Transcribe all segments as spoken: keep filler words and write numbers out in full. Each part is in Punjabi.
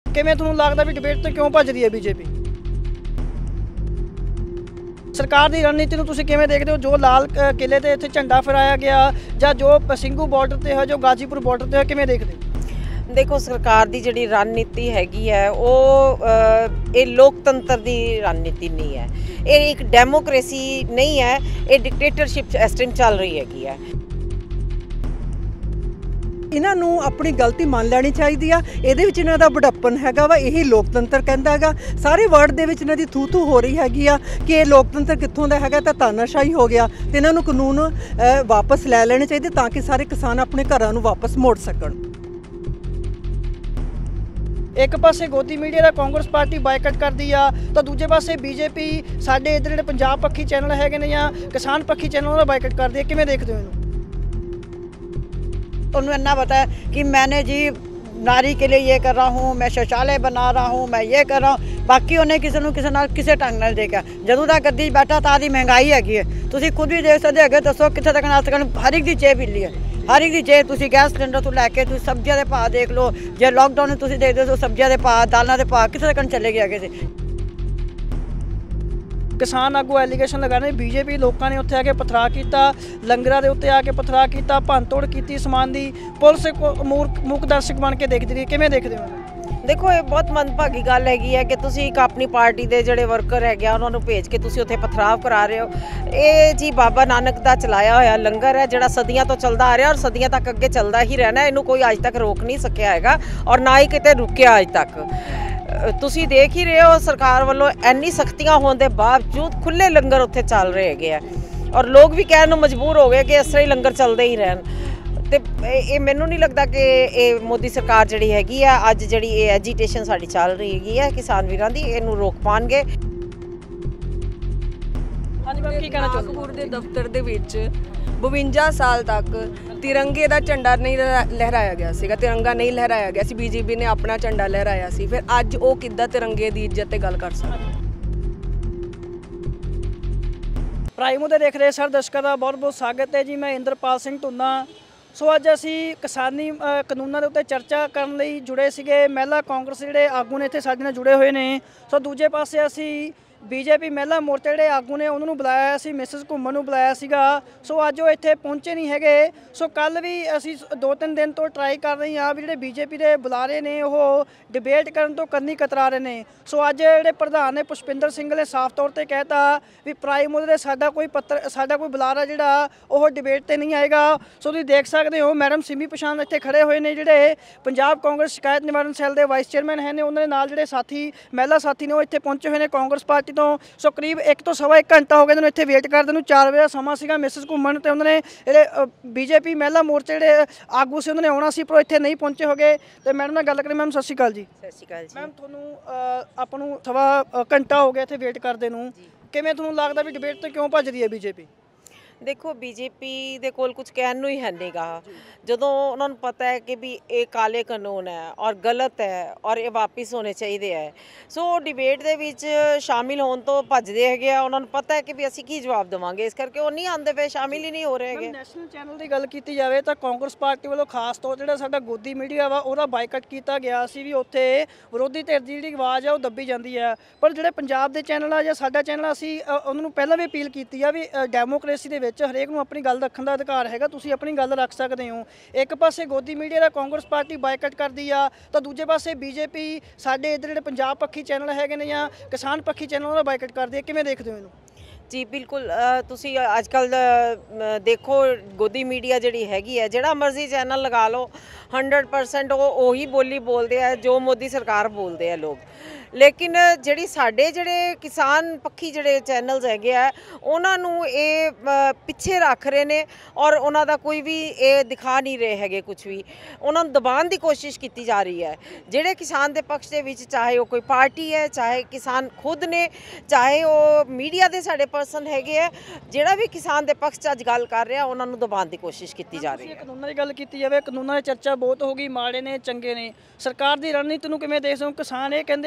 ਕਿਵੇਂ ਤੁਹਾਨੂੰ ਲੱਗਦਾ ਵੀ ਡਿਬੇਟ ਤੋਂ ਕਿਉਂ ਭੱਜ ਰਹੀ ਹੈ ਬੀਜੇਪੀ? ਸਰਕਾਰ ਦੀ ਰਣਨੀਤੀ ਨੂੰ ਤੁਸੀਂ ਕਿਵੇਂ ਦੇਖਦੇ ਹੋ? ਜੋ ਲਾਲ ਕਿਲੇ ਤੇ ਇੱਥੇ ਝੰਡਾ ਫਹਿਰਾਇਆ ਗਿਆ ਜਾਂ ਜੋ ਸਿੰਘੂ ਬਾਰਡਰ ਤੇ ਹੈ, ਜੋ ਗਾਜੀਪੁਰ ਬਾਰਡਰ ਤੇ ਹੈ, ਕਿਵੇਂ ਦੇਖਦੇ ਹੋ? देखो सरकार की जिहड़ी रणनीति हैगी है वो ये लोकतंत्र की रणनीति नहीं है, ये एक डेमोक्रेसी नहीं है, ये डिक्टेटरशिप इस टाइम चल रही हैगी है। इन्हां नूं अपनी गलती मान लैनी चाहिए आ। इहदे विच इन्हां दा बुढ़ापन हैगा वा, यही लोकतंत्र कहंदा हैगा। सारे वर्ल्ड दे विच इन्हां दी थू थू हो रही हैगी आ कि ये लोकतंत्र कित्थों दा हैगा, तां तानाशाही हो गया ते इन्हां नूं कानून वापस लै लैणे चाहिए तां कि सारे किसान अपने घरां नूं वापस मोड़ सकण। एक पासे गोदी मीडिया का कांग्रेस पार्टी बायकट करती आ तो दूजे पासे बीजेपी साडे इधर जिहड़े पंजाब पक्षी चैनल है या किसान पक्षी चैनल उन्होंने बायकट करती है, किवें देखते हो इन्हूं? उन्हें इन्ना पता है कि मैंने जी नारी के लिए ये कर रहा हूँ, मैं शौचालय बना रहा हूँ, मैं ये कर रहा हूँ, बाकी उन्हें किसी न किसी किसी ढंग नाल देखा जदों दा गद्दी बैठा तां दी महंगाई हैगी है। तुसीं खुद भी देख सकते हो, दसो कित्थे तक अज तक हर एक दी जेब हिल्ली है, हर एक दी जेब। तुसीं गैस सिलेंडर तो लैके तुसीं सब्जियां दे भाव देख लो, जे लॉकडाउन तुसीं देखदे हो सब्जियां दे भाव, दालां दे भाव कित्थे तक चले गए अगे। किसान आगू एलीगेशन लगा रहे बीजेपी लोगों ने उत्थे आके पथरा किया, लंगरां दे उत्ते आके पथरा किया, भंन तोड़ की समान की, पुलिस मूक दर्शक बन के देखती रही, किवें देखदे हो? देखो ये बहुत मनभागी गल हैगी है कि तुसीं एक अपनी पार्टी के जोड़े वर्कर है उन्होंने भेज के तुसीं उत्थे पथराव करा रहे हो। ये जी बाबा नानक का चलाया होया लंगर है जिहड़ा सदियां तो चलता आ रहा और सदियां तक अगे चलता ही रहना, इनू कोई अज तक रोक नहीं सकिया हैगा और ना ही किते रुकिया अज तक। तुसीं देख ही रहे हो सरकार वालों इन्नी सख्तियां होने के बावजूद खुले लंगर उत्थे चल रहे है और लोग भी कहने मजबूर हो गए कि इस तरह ही लंगर चलते ही रहन। तो ये मैनू नहीं लगता कि ये मोदी सरकार जी हैगी है अज जी एजीटेशन साड़ी चल रही हैगी है किसान वीरां दी, इनू रोक पाएंगे। नागपुर के दफ्तर दे विच बवंजा साल तक तिरंगे का झंडा नहीं लहराया गया सीगा, तिरंगा नहीं लहराया गया सी, बीजेपी ने अपना झंडा लहराया सी, फिर अज वो किद्दां तिरंगे की इज्जत ते गल कर सकदे? प्राइमो दे देख रहे सर दर्शकों का बहुत बहुत स्वागत है जी। मैं इंद्रपाल सिंह धुन्ना। सो अज असी किसानी कानूनों के उत्ते चर्चा करने लई जुड़े सीगे। महिला कांग्रेस जिहड़े आगू ने इत्थे साडे नाल जुड़े हुए ने। सो दूजे पासे असी बीजेपी महिला मोर्चा जिहड़े आगू ने उन्होंने बुलाया सी, मिसिस घुम्मन नूं बुलाया सीगा। सो अज वो इत्थे पहुंचे नहीं हैगे। सो कल भी असी दो तीन दिन तो ट्राई कर रहे हैं भी जिहड़े बीजेपी के बुलारे ने वो डिबेट करन तो कन्नी कतरा रहे हैं। सो अज जिहड़े प्रधान ने पुष्पिंदर सिंह ने साफ तौर पर कहता भी प्राइम दे साडा कोई पत्र साडा कोई बुलारा जिहड़ा वो डिबेट ते नहीं आएगा। सो तुसीं देख सकते हो मैडम सिमी पछाण इत्थे खड़े हुए ने जिहड़े पंजाब कांग्रेस शिकायत निवारण सैल के वाइस चेयरमैन हैं, उन्होंने नाल जिहड़े साथी महिला साथी ने वो इत्थे पहुंचे हुए हैं कांग्रेस पार्टी तो। सो करीब एक तो सवा एक घंटा हो गया इत्थे वेट करदे नूं, चार बजे समा सीगा। मिसिस घुम्मन ते उन्होंने जिहड़े बीजेपी महिला मोर्चे जिहड़े आगू से उन्होंने आउणा सी पर इत्थे नहीं पहुंचे हो गए। तो मैडम नाल गल करें। मैम सत श्री अकाल जी। सत श्री अकाल जी। मैम तुहानूं आपां नूं सवा घंटा हो गया इत्थे वेट करदे नूं, किवें तुहानूं लगदा भी डिबेट तो क्यों भज रही है बीजेपी? देखो बीजेपी दे कोल कुछ कहन नूं ही है नहीं गा, जदों उन्होंने पता है कि भी ये काले कानून है और गलत है और ये वापस होने चाहिए है। सो डिबेट दे विच शामिल होने तो भजदे है, उन्होंने पता है कि भी असीं की जवाब देवांगे, इस करके वो नहीं आंदे पे, शामिल ही नहीं हो रहे हैं। नैशनल चैनल की गल की जाए तो कांग्रेस पार्टी वालों खास तौर जिहड़ा साडा गोदी मीडिया वा उहदा बायकट किया गया सी भी उत्थे विरोधी धिर दी जिहड़ी आवाज़ है वो दबी जाती है। पर जिहड़े पंजाब दे चैनल आ जां साडा चैनल असीं उन्हां नूं पहिलां भी अपील की है भी डेमोक्रेसी दे हरेक नूं अपनी गल रखण दा अधिकार हैगा, तुसीं अपनी गल रख सकते हो। एक पासे गोदी मीडिया का कांग्रेस पार्टी बायकट करती आ तो दूजे पासे बीजेपी साडे इधर जिहड़े पंजाब पक्षी चैनल है या किसान पक्षी चैनल उन्होंने बायकट करती है, किवें देखदे हो इहनूं? जी बिल्कुल, तुसी अजकल देखो गोदी मीडिया जिहड़ी हैगी है जिहड़ा मर्जी चैनल लगा लो हंड्रेड परसेंट वो उही बोली बोलते हैं जो मोदी सरकार बोलते हैं लोग। लेकिन जिहड़ी साडे जिहड़े किसान पक्षी जिहड़े चैनल्स हैगे आ उन्हां नूं ये पिछे रख रहे ने और उन्हां दा कोई भी ये दिखा नहीं रहे हैगे, कुछ भी उन्हां नूं दबाण दी कोशिश की जा रही है। जिहड़े किसान दे पक्ष दे विच चाहे वो कोई पार्टी है, चाहे किसान खुद ने, चाहे वो मीडिया दे साडे पर्सन हैगे आ, जिहड़ा भी किसान दे पक्ष च अज गल कर रहा उन्हां नूं दबाण दी कोशिश की जा रही है। कानूनां दी गल कीती जावे, कानूनां दी चर्चा बहुत हो गई, माड़े ने चंगे ने, सरकार दी रणनीति नूं किवें देखदे हो? किसान ये कहंदे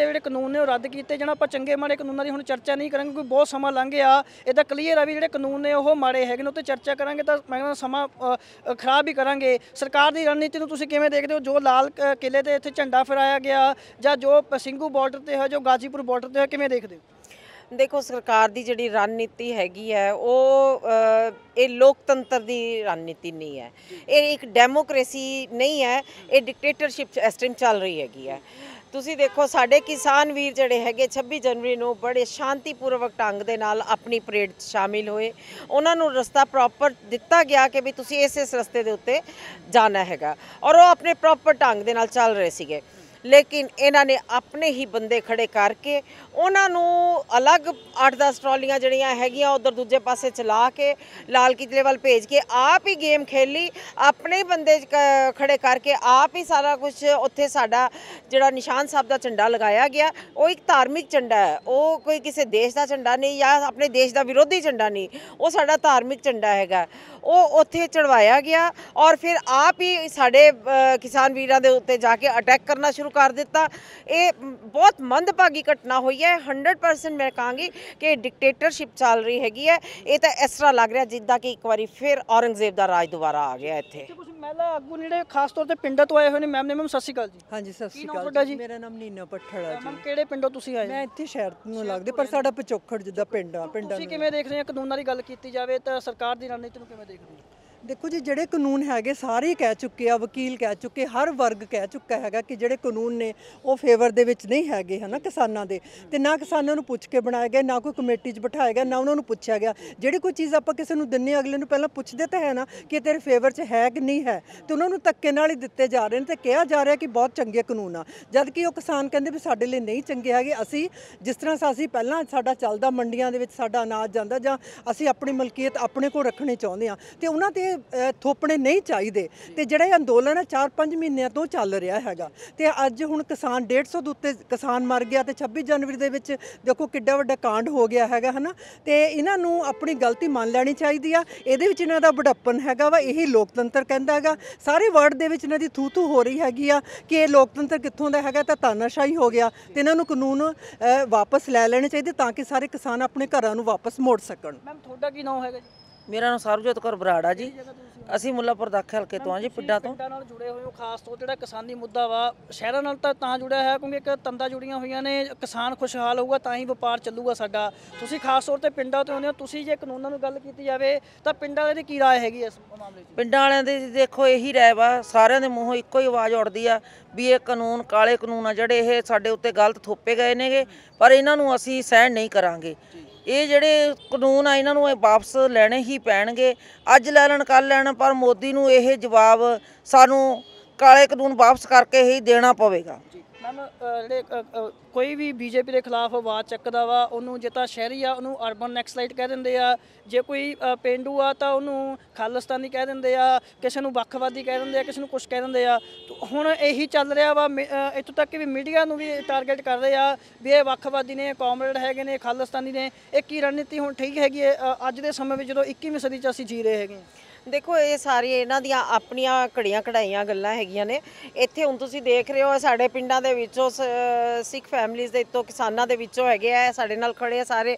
ਦੇ ਜਿਹੜੇ ਕਾਨੂੰਨ ਨੇ ਉਹ ਰੱਦ ਕੀਤੇ ਜਾਣ। ਆਪਾਂ ਚੰਗੇ ਮਾੜੇ ਕਾਨੂੰਨਾਂ ਦੀ ਹੁਣ ਚਰਚਾ ਨਹੀਂ ਕਰਾਂਗੇ ਕਿਉਂਕਿ ਬਹੁਤ ਸਮਾਂ ਲੰਘ ਗਿਆ। ਇਹ ਤਾਂ ਕਲੀਅਰ ਆ ਵੀ ਜਿਹੜੇ ਕਾਨੂੰਨ ਨੇ ਉਹ ਮਾੜੇ ਹੈਗੇ ਨੇ, ਉੱਤੇ ਚਰਚਾ ਕਰਾਂਗੇ ਤਾਂ ਮੈਂ ਕਹਿੰਦਾ ਸਮਾਂ ਖਰਾਬ ਹੀ ਕਰਾਂਗੇ। ਸਰਕਾਰ ਦੀ ਰਣਨੀਤੀ ਨੂੰ ਤੁਸੀਂ ਕਿਵੇਂ ਦੇਖਦੇ ਹੋ? ਜੋ ਲਾਲ ਕਿਲੇ ਤੇ ਇੱਥੇ ਝੰਡਾ ਫਹਿਰਾਇਆ ਗਿਆ ਜਾਂ ਜੋ ਸਿੰਘੂ ਬਾਰਡਰ ਤੇ ਹੈ, ਜੋ ਗਾਜ਼ੀਪੁਰ ਬਾਰਡਰ ਤੇ ਹੈ, ਕਿਵੇਂ ਦੇਖਦੇ ਹੋ? ਦੇਖੋ, ਸਰਕਾਰ ਦੀ ਜਿਹੜੀ ਰਣਨੀਤੀ ਹੈਗੀ ਹੈ ਉਹ ਇਹ ਲੋਕਤੰਤਰ ਦੀ ਰਣਨੀਤੀ ਨਹੀਂ ਹੈ, ਇਹ ਇੱਕ ਡੈਮੋਕ੍ਰੇਸੀ ਨਹੀਂ ਹੈ, ਇਹ ਡਿਕਟੇਟਰਸ਼ਿਪ ਇਸ ਟਾਈਮ ਚੱਲ ਰਹੀ ਹੈਗੀ ਹੈ। ਤੁਸੀਂ ਦੇਖੋ, ਸਾਡੇ ਕਿਸਾਨ ਵੀਰ ਜਿਹੜੇ ਹੈਗੇ ਛੱਬੀ ਜਨਵਰੀ ਨੂੰ ਬੜੇ ਸ਼ਾਂਤੀਪੂਰਵਕ ਢੰਗ ਦੇ ਨਾਲ ਆਪਣੀ ਪਰੇਡ 'ਚ ਸ਼ਾਮਿਲ ਹੋਏ। ਉਹਨਾਂ ਨੂੰ ਰਸਤਾ ਪ੍ਰੋਪਰ ਦਿੱਤਾ ਗਿਆ ਕਿ ਵੀ ਤੁਸੀਂ ਇਸ ਇਸ ਰਸਤੇ ਦੇ ਉੱਤੇ ਜਾਣਾ ਹੈਗਾ, ਔਰ ਉਹ ਆਪਣੇ ਪ੍ਰੋਪਰ ਢੰਗ ਦੇ ਨਾਲ ਚੱਲ ਰਹੇ ਸੀਗੇ। ਲੇਕਿਨ ਇਹਨਾਂ ਨੇ ਆਪਣੇ ਹੀ ਬੰਦੇ ਖੜੇ ਕਰਕੇ ਉਹਨਾਂ ਨੂੰ ਅਲੱਗ ਅੱਠ ਦਸ ਟਰਾਲੀਆਂ ਜਿਹੜੀਆਂ ਹੈਗੀਆਂ ਉਧਰ ਦੂਜੇ ਪਾਸੇ ਚਲਾ ਕੇ ਲਾਲ ਕਿਲੇ ਵੱਲ ਭੇਜ ਕੇ ਆਪ ਹੀ ਗੇਮ ਖੇਲੀ, ਆਪਣੇ ਹੀ ਬੰਦੇ ਖੜੇ ਕਰਕੇ ਆਪ ਹੀ ਸਾਰਾ ਕੁਝ ਉੱਥੇ ਸਾਡਾ ਜਿਹੜਾ ਨਿਸ਼ਾਨ ਸਾਹਿਬ ਦਾ ਝੰਡਾ ਲਗਾਇਆ ਗਿਆ। ਉਹ ਇੱਕ ਧਾਰਮਿਕ ਝੰਡਾ ਹੈ, ਉਹ ਕੋਈ ਕਿਸੇ ਦੇਸ਼ ਦਾ ਝੰਡਾ ਨਹੀਂ ਜਾਂ ਆਪਣੇ ਦੇਸ਼ ਦਾ ਵਿਰੋਧੀ ਝੰਡਾ ਨਹੀਂ, ਉਹ ਸਾਡਾ ਧਾਰਮਿਕ ਝੰਡਾ ਹੈਗਾ। ਉਹ ਉੱਥੇ ਚੜਵਾਇਆ ਗਿਆ ਔਰ ਫਿਰ ਆਪ ਹੀ ਸਾਡੇ ਕਿਸਾਨ ਵੀਰਾਂ ਦੇ ਉੱਤੇ ਜਾ ਕੇ ਅਟੈਕ ਕਰਨਾ ਸ਼ੁਰੂ ਕਰ ਦਿੱਤਾ। ਇਹ ਬਹੁਤ ਮੰਦਭਾਗੀ ਘਟਨਾ ਹੋਈ ਹੈ। ਹੰਡਰਡ ਪਰਸੈਂਟ ਮੈਂ ਕਹਾਂਗੀ ਕਿ ਡਿਕਟੇਟਰਸ਼ਿਪ ਚੱਲ ਰਹੀ ਹੈਗੀ ਹੈ। ਇਹ ਤਾਂ ਇਸ ਤਰ੍ਹਾਂ ਲੱਗ ਰਿਹਾ ਜਿੱਦਾਂ ਕਿ ਇੱਕ ਵਾਰੀ ਫਿਰ ਔਰੰਗਜ਼ੇਬ ਦਾ ਰਾਜ ਦੁਬਾਰਾ ਆ ਗਿਆ ਇੱਥੇ। ਕੁਝ ਮਹਿਲਾ ਆਗੂ ਜਿਹੜੇ ਖਾਸ ਤੌਰ ਤੇ ਪਿੰਡਾਂ ਤੋਂ ਆਏ ਹੋਏ ਨੇ। ਮੈਮ ਨੇ ਮੈਮ ਸਤਿ ਸ਼੍ਰੀ ਅਕਾਲ ਜੀ। ਹਾਂਜੀ, ਸਤਿ ਸ਼੍ਰੀ ਤੁਹਾਡਾ ਅਕਾਲ ਜੀ? ਜੀ। ਮੇਰਾ ਨਾਮ ਨੀਨਾ ਪੱਠੜ ਹੈ ਮੈਮ ਜੀ। ਕਿਹੜੇ ਪਿੰਡੋਂ ਤੁਸੀਂ ਆਏ? ਮੈਂ ਇੱਥੇ ਸ਼ਹਿਰ ਨੂੰ ਲੱਗਦੇ, ਪਰ ਸਾਡਾ ਪਿਛੋਕੜ ਜਿੱਦਾਂ ਪਿੰਡ ਆ ਪਿੰਡਾਂ ਤੁਸੀਂ ਕਿਵੇਂ ਦੇਖਦੇ ਹੋ? ਕਾਨੂੰਨਾਂ ਦੀ ਗੱਲ ਕੀਤੀ ਜਾਵੇ ਤਾਂ ਸਰਕਾਰ ਦੀ ਰਣਨੀਤੀ ਨੂੰ ਕਿਵੇਂ ਦੇਖਦੇ ਹੋ? ਦੇਖੋ ਜੀ, ਜਿਹੜੇ ਕਾਨੂੰਨ ਹੈਗੇ ਸਾਰੇ ਕਹਿ ਚੁੱਕੇ ਆ, ਵਕੀਲ ਕਹਿ ਚੁੱਕੇ, ਹਰ ਵਰਗ ਕਹਿ ਚੁੱਕਾ ਹੈਗਾ ਕਿ ਜਿਹੜੇ ਕਾਨੂੰਨ ਨੇ ਉਹ ਫੇਵਰ ਦੇ ਵਿੱਚ ਨਹੀਂ ਹੈਗੇ ਹੈ ਨਾ ਕਿਸਾਨਾਂ ਦੇ। ਤੇ ਨਾ ਕਿਸਾਨਾਂ ਨੂੰ ਪੁੱਛ ਕੇ ਬਣਾਏ ਗਏ, ਨਾ ਕੋਈ ਕਮੇਟੀ 'ਚ ਬਿਠਾਇਆ ਗਿਆ, ਨਾ ਉਹਨਾਂ ਨੂੰ ਪੁੱਛਿਆ ਗਿਆ। ਜਿਹੜੀ ਕੋਈ ਚੀਜ਼ ਆਪਾਂ ਕਿਸੇ ਨੂੰ ਦਿੰਨੇ ਅਗਲੇ ਨੂੰ ਪਹਿਲਾਂ ਪੁੱਛਦੇ ਤਾਂ ਹੈ ਨਾ ਕਿ ਤੇਰੇ ਫੇਵਰ 'ਚ ਹੈ ਕਿ ਨਹੀਂ ਹੈ। ਤੇ ਉਹਨਾਂ ਨੂੰ ਧੱਕੇ ਨਾਲ ਹੀ ਦਿੱਤੇ ਜਾ ਰਹੇ ਨੇ ਤੇ ਕਿਹਾ ਜਾ ਰਿਹਾ ਕਿ ਬਹੁਤ ਚੰਗੇ ਕਾਨੂੰਨ ਆ, ਜਦ ਕਿ ਉਹ ਕਿਸਾਨ ਕਹਿੰਦੇ ਵੀ ਸਾਡੇ ਲਈ ਨਹੀਂ ਚੰਗੇ ਹੈਗੇ। ਅਸੀਂ ਜਿਸ ਤਰ੍ਹਾਂ ਅਸੀਂ ਪਹਿਲਾਂ ਸਾਡਾ ਚੱਲਦਾ ਮੰਡੀਆਂ ਦੇ ਵਿੱਚ ਸਾਡਾ ਅਨਾਜ ਜਾਂਦਾ ਜਾਂ ਅਸੀਂ ਆਪਣੀ ਮਲਕੀਅਤ ਆਪਣੇ ਕੋਲ ਰੱਖਣੀ ਚਾਹੁੰਦੇ ਹਾਂ ਤੇ ਉਹਨਾਂ ਤੇ ਥੋਪਣੇ ਨਹੀਂ ਚਾਹੀਦੇ। ਤੇ ਜਿਹੜਾ ਇਹ ਅੰਦੋਲਨ ਹੈ ਚਾਰ ਪੰਜ ਮਹੀਨਿਆਂ ਤੋਂ ਚੱਲ ਰਿਹਾ ਹੈਗਾ ਤੇ ਅੱਜ ਹੁਣ ਕਿਸਾਨ ਡੇਢ ਸੌ ਦੇ ਉੱਤੇ ਕਿਸਾਨ ਮਰ ਗਿਆ ਤੇ ਛੱਬੀ ਜਨਵਰੀ ਦੇ ਵਿੱਚ ਦੇਖੋ ਕਿੱਡਾ ਵੱਡਾ ਕਾਂਡ ਹੋ ਗਿਆ ਹੈਗਾ ਹਨਾ। ਤੇ ਇਹਨਾਂ ਨੂੰ ਆਪਣੀ ਗਲਤੀ ਮੰਨ ਲੈਣੀ ਚਾਹੀਦੀ ਆ। ਇਹਦੇ ਵਿੱਚ ਇਹਨਾਂ ਦਾ ਵਡੱਪਨ ਹੈਗਾ ਵਾ, ਇਹੀ ਲੋਕਤੰਤਰ ਕਹਿੰਦਾ ਹੈਗਾ। ਸਾਰੇ ਵਰਲਡ ਦੇ ਵਿੱਚ ਇਹਨਾਂ ਦੀ ਥੂ ਥੂ ਹੋ ਰਹੀ ਹੈਗੀ ਆ ਕਿ ਇਹ ਲੋਕਤੰਤਰ ਕਿੱਥੋਂ ਦਾ ਹੈਗਾ ਤਾਂ ਤਾਨਾਸ਼ਾਹੀ ਹੋ ਗਿਆ। ਤੇ ਇਹਨਾਂ ਨੂੰ ਕਾਨੂੰਨ ਵਾਪਸ ਲੈ ਲੈਣੇ ਚਾਹੀਦੇ ਤਾਂ ਕਿ ਸਾਰੇ ਕਿਸਾਨ ਆਪਣੇ ਘਰਾਂ ਨੂੰ ਵਾਪਸ ਮੋੜ ਸਕਣ। ਮੈਮ ਤੁਹਾਡਾ ਕੀ ਨਾਮ ਹੈਗਾ ਜੀ? ਮੇਰਾ ਨਾਮ ਸਰਬਜੋਤ ਕੌਰ ਬਰਾੜ ਆ ਜੀ। ਅਸੀਂ ਮੁੱਲਾਪੁਰ ਦਾਖਲ ਹਲਕੇ ਤੋਂ ਆ ਜੀ, ਪਿੰਡਾਂ ਤੋਂ। ਪਿੰਡਾਂ ਨਾਲ ਜੁੜੇ ਹੋਏ ਹੋ, ਖਾਸ ਤੌਰ ਜਿਹੜਾ ਕਿਸਾਨੀ ਮੁੱਦਾ ਵਾ ਸ਼ਹਿਰਾਂ ਨਾਲ ਤਾਂ ਤਾਂ ਜੁੜਿਆ ਹੈ ਕਿਉਂਕਿ ਇੱਕ ਤੰਦਾਂ ਜੁੜੀਆਂ ਹੋਈਆਂ ਨੇ। ਕਿਸਾਨ ਖੁਸ਼ਹਾਲ ਹੋਊਗਾ ਤਾਂ ਹੀ ਵਪਾਰ ਚੱਲੂਗਾ ਸਾਡਾ। ਤੁਸੀਂ ਖਾਸ ਤੌਰ ਤੇ ਪਿੰਡਾਂ ਤੋਂ ਆਉਂਦੇ ਹੋ, ਤੁਸੀਂ ਜੇ ਕਾਨੂੰਨਾਂ ਨੂੰ ਗੱਲ ਕੀਤੀ ਜਾਵੇ ਤਾਂ ਪਿੰਡਾਂ ਵਾਲਿਆਂ ਦੀ ਕੀ ਰਾਏ ਹੈਗੀ ਇਸ ਮਾਮਲੇ 'ਚ? ਪਿੰਡਾਂ ਵਾਲਿਆਂ ਦੀ ਦੇਖੋ ਇਹੀ ਰਾਏ ਵਾ, ਸਾਰਿਆਂ ਦੇ ਮੂੰਹੋਂ ਇੱਕੋ ਹੀ ਆਵਾਜ਼ ਉੱਠਦੀ ਆ ਵੀ ਇਹ ਕਾਨੂੰਨ ਕਾਲੇ ਕਾਨੂੰਨ ਆ ਜਿਹੜੇ ਇਹ ਸਾਡੇ ਉੱਤੇ ਗਲਤ ਥੋਪੇ ਗਏ ਨੇਗੇ, ਪਰ ਇਹਨਾਂ ਨੂੰ ਅਸੀਂ ਸਹਿਣ ਨਹੀਂ ਕਰਾਂਗੇ। ਇਹ ਜਿਹੜੇ ਕਾਨੂੰਨ ਆ ਇਹਨਾਂ ਨੂੰ ਇਹ ਵਾਪਸ ਲੈਣੇ ਹੀ ਪੈਣਗੇ। ਅੱਜ ਲੈ ਲੈਣ ਕੱਲ੍ਹ ਲੈਣ, ਪਰ ਮੋਦੀ ਨੂੰ ਇਹ ਜਵਾਬ ਸਾਨੂੰ ਕਾਲੇ ਕਾਨੂੰਨ ਵਾਪਸ ਕਰਕੇ ਹੀ ਦੇਣਾ ਪਵੇਗਾ। ਮੈਮ ਜਿਹੜੇ ਕੋਈ ਵੀ ਬੀਜੇਪੀ ਦੇ ਖਿਲਾਫ ਆਵਾਜ਼ ਚੱਕਦਾ ਵਾ ਉਹਨੂੰ ਜੇ ਤਾਂ ਸ਼ਹਿਰੀ ਆ ਉਹਨੂੰ ਅਰਬਨ ਨੈਕਸਲਾਈਟ ਕਹਿ ਦਿੰਦੇ ਆ, ਜੇ ਕੋਈ ਪੇਂਡੂ ਆ ਤਾਂ ਉਹਨੂੰ ਖਾਲਿਸਤਾਨੀ ਕਹਿ ਦਿੰਦੇ ਆ, ਕਿਸੇ ਨੂੰ ਵੱਖਵਾਦੀ ਕਹਿ ਦਿੰਦੇ ਆ, ਕਿਸੇ ਨੂੰ ਕੁਛ ਕਹਿ ਦਿੰਦੇ ਆ। ਹੁਣ ਇਹੀ ਚੱਲ ਰਿਹਾ ਵਾ। ਇੱਥੋਂ ਤੱਕ ਕਿ ਵੀ ਮੀਡੀਆ ਨੂੰ ਵੀ ਟਾਰਗੇਟ ਕਰ ਰਹੇ ਆ ਵੀ ਇਹ ਵੱਖਵਾਦੀ ਨੇ, ਕਾਮਰੇਡ ਹੈਗੇ ਨੇ, ਖਾਲਿਸਤਾਨੀ ਨੇ। ਇਹ ਕੀ ਰਣਨੀਤੀ ਹੁਣ ਠੀਕ ਹੈਗੀ ਹੈ ਅੱਜ ਦੇ ਸਮੇਂ ਵਿੱਚ ਜਦੋਂ ਇੱਕੀਵੀਂ ਸਦੀ 'ਚ ਅਸੀਂ ਜੀ ਰਹੇ ਹੈਗੇ ਹਾਂ? ਦੇਖੋ, ਇਹ ਸਾਰੀ ਇਹਨਾਂ ਦੀਆਂ ਆਪਣੀਆਂ ਘੜੀਆਂ ਕਢਾਈਆਂ ਗੱਲਾਂ ਹੈਗੀਆਂ ਨੇ। ਇੱਥੇ ਹੁਣ ਤੁਸੀਂ ਦੇਖ ਰਹੇ ਹੋ ਸਾਡੇ ਪਿੰਡਾਂ ਦੇ ਵਿੱਚੋਂ ਸਿੱਖ ਫੈਮਲੀਜ਼ ਦੇ ਤੋਂ ਕਿਸਾਨਾਂ ਦੇ ਵਿੱਚੋਂ ਹੈਗੇ ਆ, ਸਾਡੇ ਨਾਲ ਖੜੇ ਆ ਸਾਰੇ।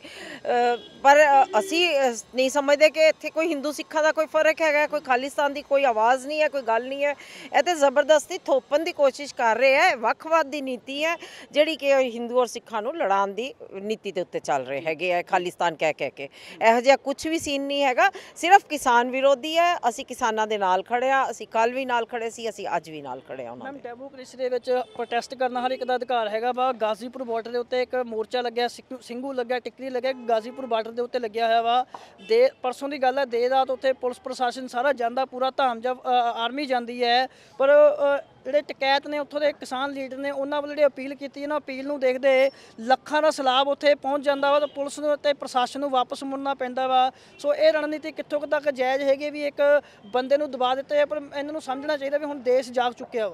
ਪਰ ਅਸੀਂ ਨਹੀਂ ਸਮਝਦੇ ਕਿ ਇੱਥੇ ਕੋਈ ਹਿੰਦੂ ਸਿੱਖਾਂ ਦਾ ਕੋਈ ਫਰਕ ਹੈਗਾ, ਕੋਈ ਖਾਲਿਸਤਾਨ ਦੀ ਕੋਈ ਆਵਾਜ਼ ਨਹੀਂ ਹੈ, ਕੋਈ ਗੱਲ ਨਹੀਂ ਹੈ। ਇਹ ਤਾਂ ਜ਼ਬਰਦਸਤੀ ਥੋਪਣ ਦੀ ਕੋਸ਼ਿਸ਼ ਕਰ ਰਹੇ ਹੈ। ਵੱਖਵਾਦ ਦੀ ਨੀਤੀ ਹੈ ਜਿਹੜੀ ਕਿ ਹਿੰਦੂ ਔਰ ਸਿੱਖਾਂ ਨੂੰ ਲੜਾਉਣ ਦੀ ਨੀਤੀ ਦੇ ਉੱਤੇ ਚੱਲ ਰਹੇ ਹੈਗੇ ਆ, ਖਾਲਿਸਤਾਨ ਕਹਿ ਕਹਿ ਕੇ। ਇਹੋ ਜਿਹਾ ਕੁਝ ਵੀ ਸੀਨ ਨਹੀਂ ਹੈਗਾ, ਸਿਰਫ ਕਿਸਾਨ ਵਿਰੋਧੀ ਹੈ। ਅਸੀਂ ਕਿਸਾਨਾਂ ਦੇ ਨਾਲ ਖੜੇ ਆ, ਅਸੀਂ ਕੱਲ ਵੀ ਨਾਲ ਖੜੇ ਸੀ, ਅਸੀਂ ਅੱਜ ਵੀ ਨਾਲ ਖੜੇ ਆ ਉਹਨਾਂ ਦੇ। ਡੈਮੋਕ੍ਰੇਸੀ ਦੇ ਵਿੱਚ ਪ੍ਰੋਟੈਸਟ ਕਰਨਾ ਹਰ ਇੱਕ ਦਾ ਅਧਿਕਾਰ ਹੈਗਾ ਵਾ। ਗਾਜ਼ੀਪੁਰ ਬਾਰਡਰ ਦੇ ਉੱਤੇ ਇੱਕ ਮੋਰਚਾ ਲੱਗਿਆ, ਸਿੰਘੂ ਲੱਗਿਆ, ਟਿਕਰੀ ਲੱਗਿਆ, ਗਾਜ਼ੀਪੁਰ ਬਾਰਡਰ ਦੇ ਉੱਤੇ ਲੱਗਿਆ ਹੋਇਆ ਵਾ। ਦੇ ਪਰਸੋਂ ਦੀ ਗੱਲ ਹੈ, ਦੇਰ ਰਾਤ ਉੱਥੇ ਪੁਲਿਸ ਪ੍ਰਸ਼ਾਸਨ ਸਾਰਾ ਜਾਂਦਾ, ਪੂਰਾ ਧਾਮ ਜਾਂ ਆਰਮੀ ਜਾਂਦੀ ਹੈ। ਪਰ ਜਿਹੜੇ ਟਕੈਤ ਨੇ ਉੱਥੋਂ ਦੇ ਕਿਸਾਨ ਲੀਡਰ ਨੇ ਉਹਨਾਂ ਵੱਲ ਜਿਹੜੀ ਅਪੀਲ ਕੀਤੀ ਇਹਨਾਂ ਅਪੀਲ ਨੂੰ ਦੇਖਦੇ ਲੱਖਾਂ ਦਾ ਸਲਾਬ ਉੱਥੇ ਪਹੁੰਚ ਜਾਂਦਾ ਵਾ ਤਾਂ ਪੁਲਿਸ ਨੂੰ ਅਤੇ ਪ੍ਰਸ਼ਾਸਨ ਨੂੰ ਵਾਪਸ ਮੁੜਨਾ ਪੈਂਦਾ ਵਾ। ਸੋ ਇਹ ਰਣਨੀਤੀ ਕਿੱਥੋਂ ਕੁ ਤੱਕ ਜਾਇਜ਼ ਹੈਗੀ ਵੀ ਇੱਕ ਬੰਦੇ ਨੂੰ ਦਬਾ ਦਿੱਤੇ ਆ, ਪਰ ਇਹਨਾਂ ਨੂੰ ਸਮਝਣਾ ਚਾਹੀਦਾ ਵੀ ਹੁਣ ਦੇਸ਼ ਜਾਗ ਚੁੱਕਿਆ ਵਾ।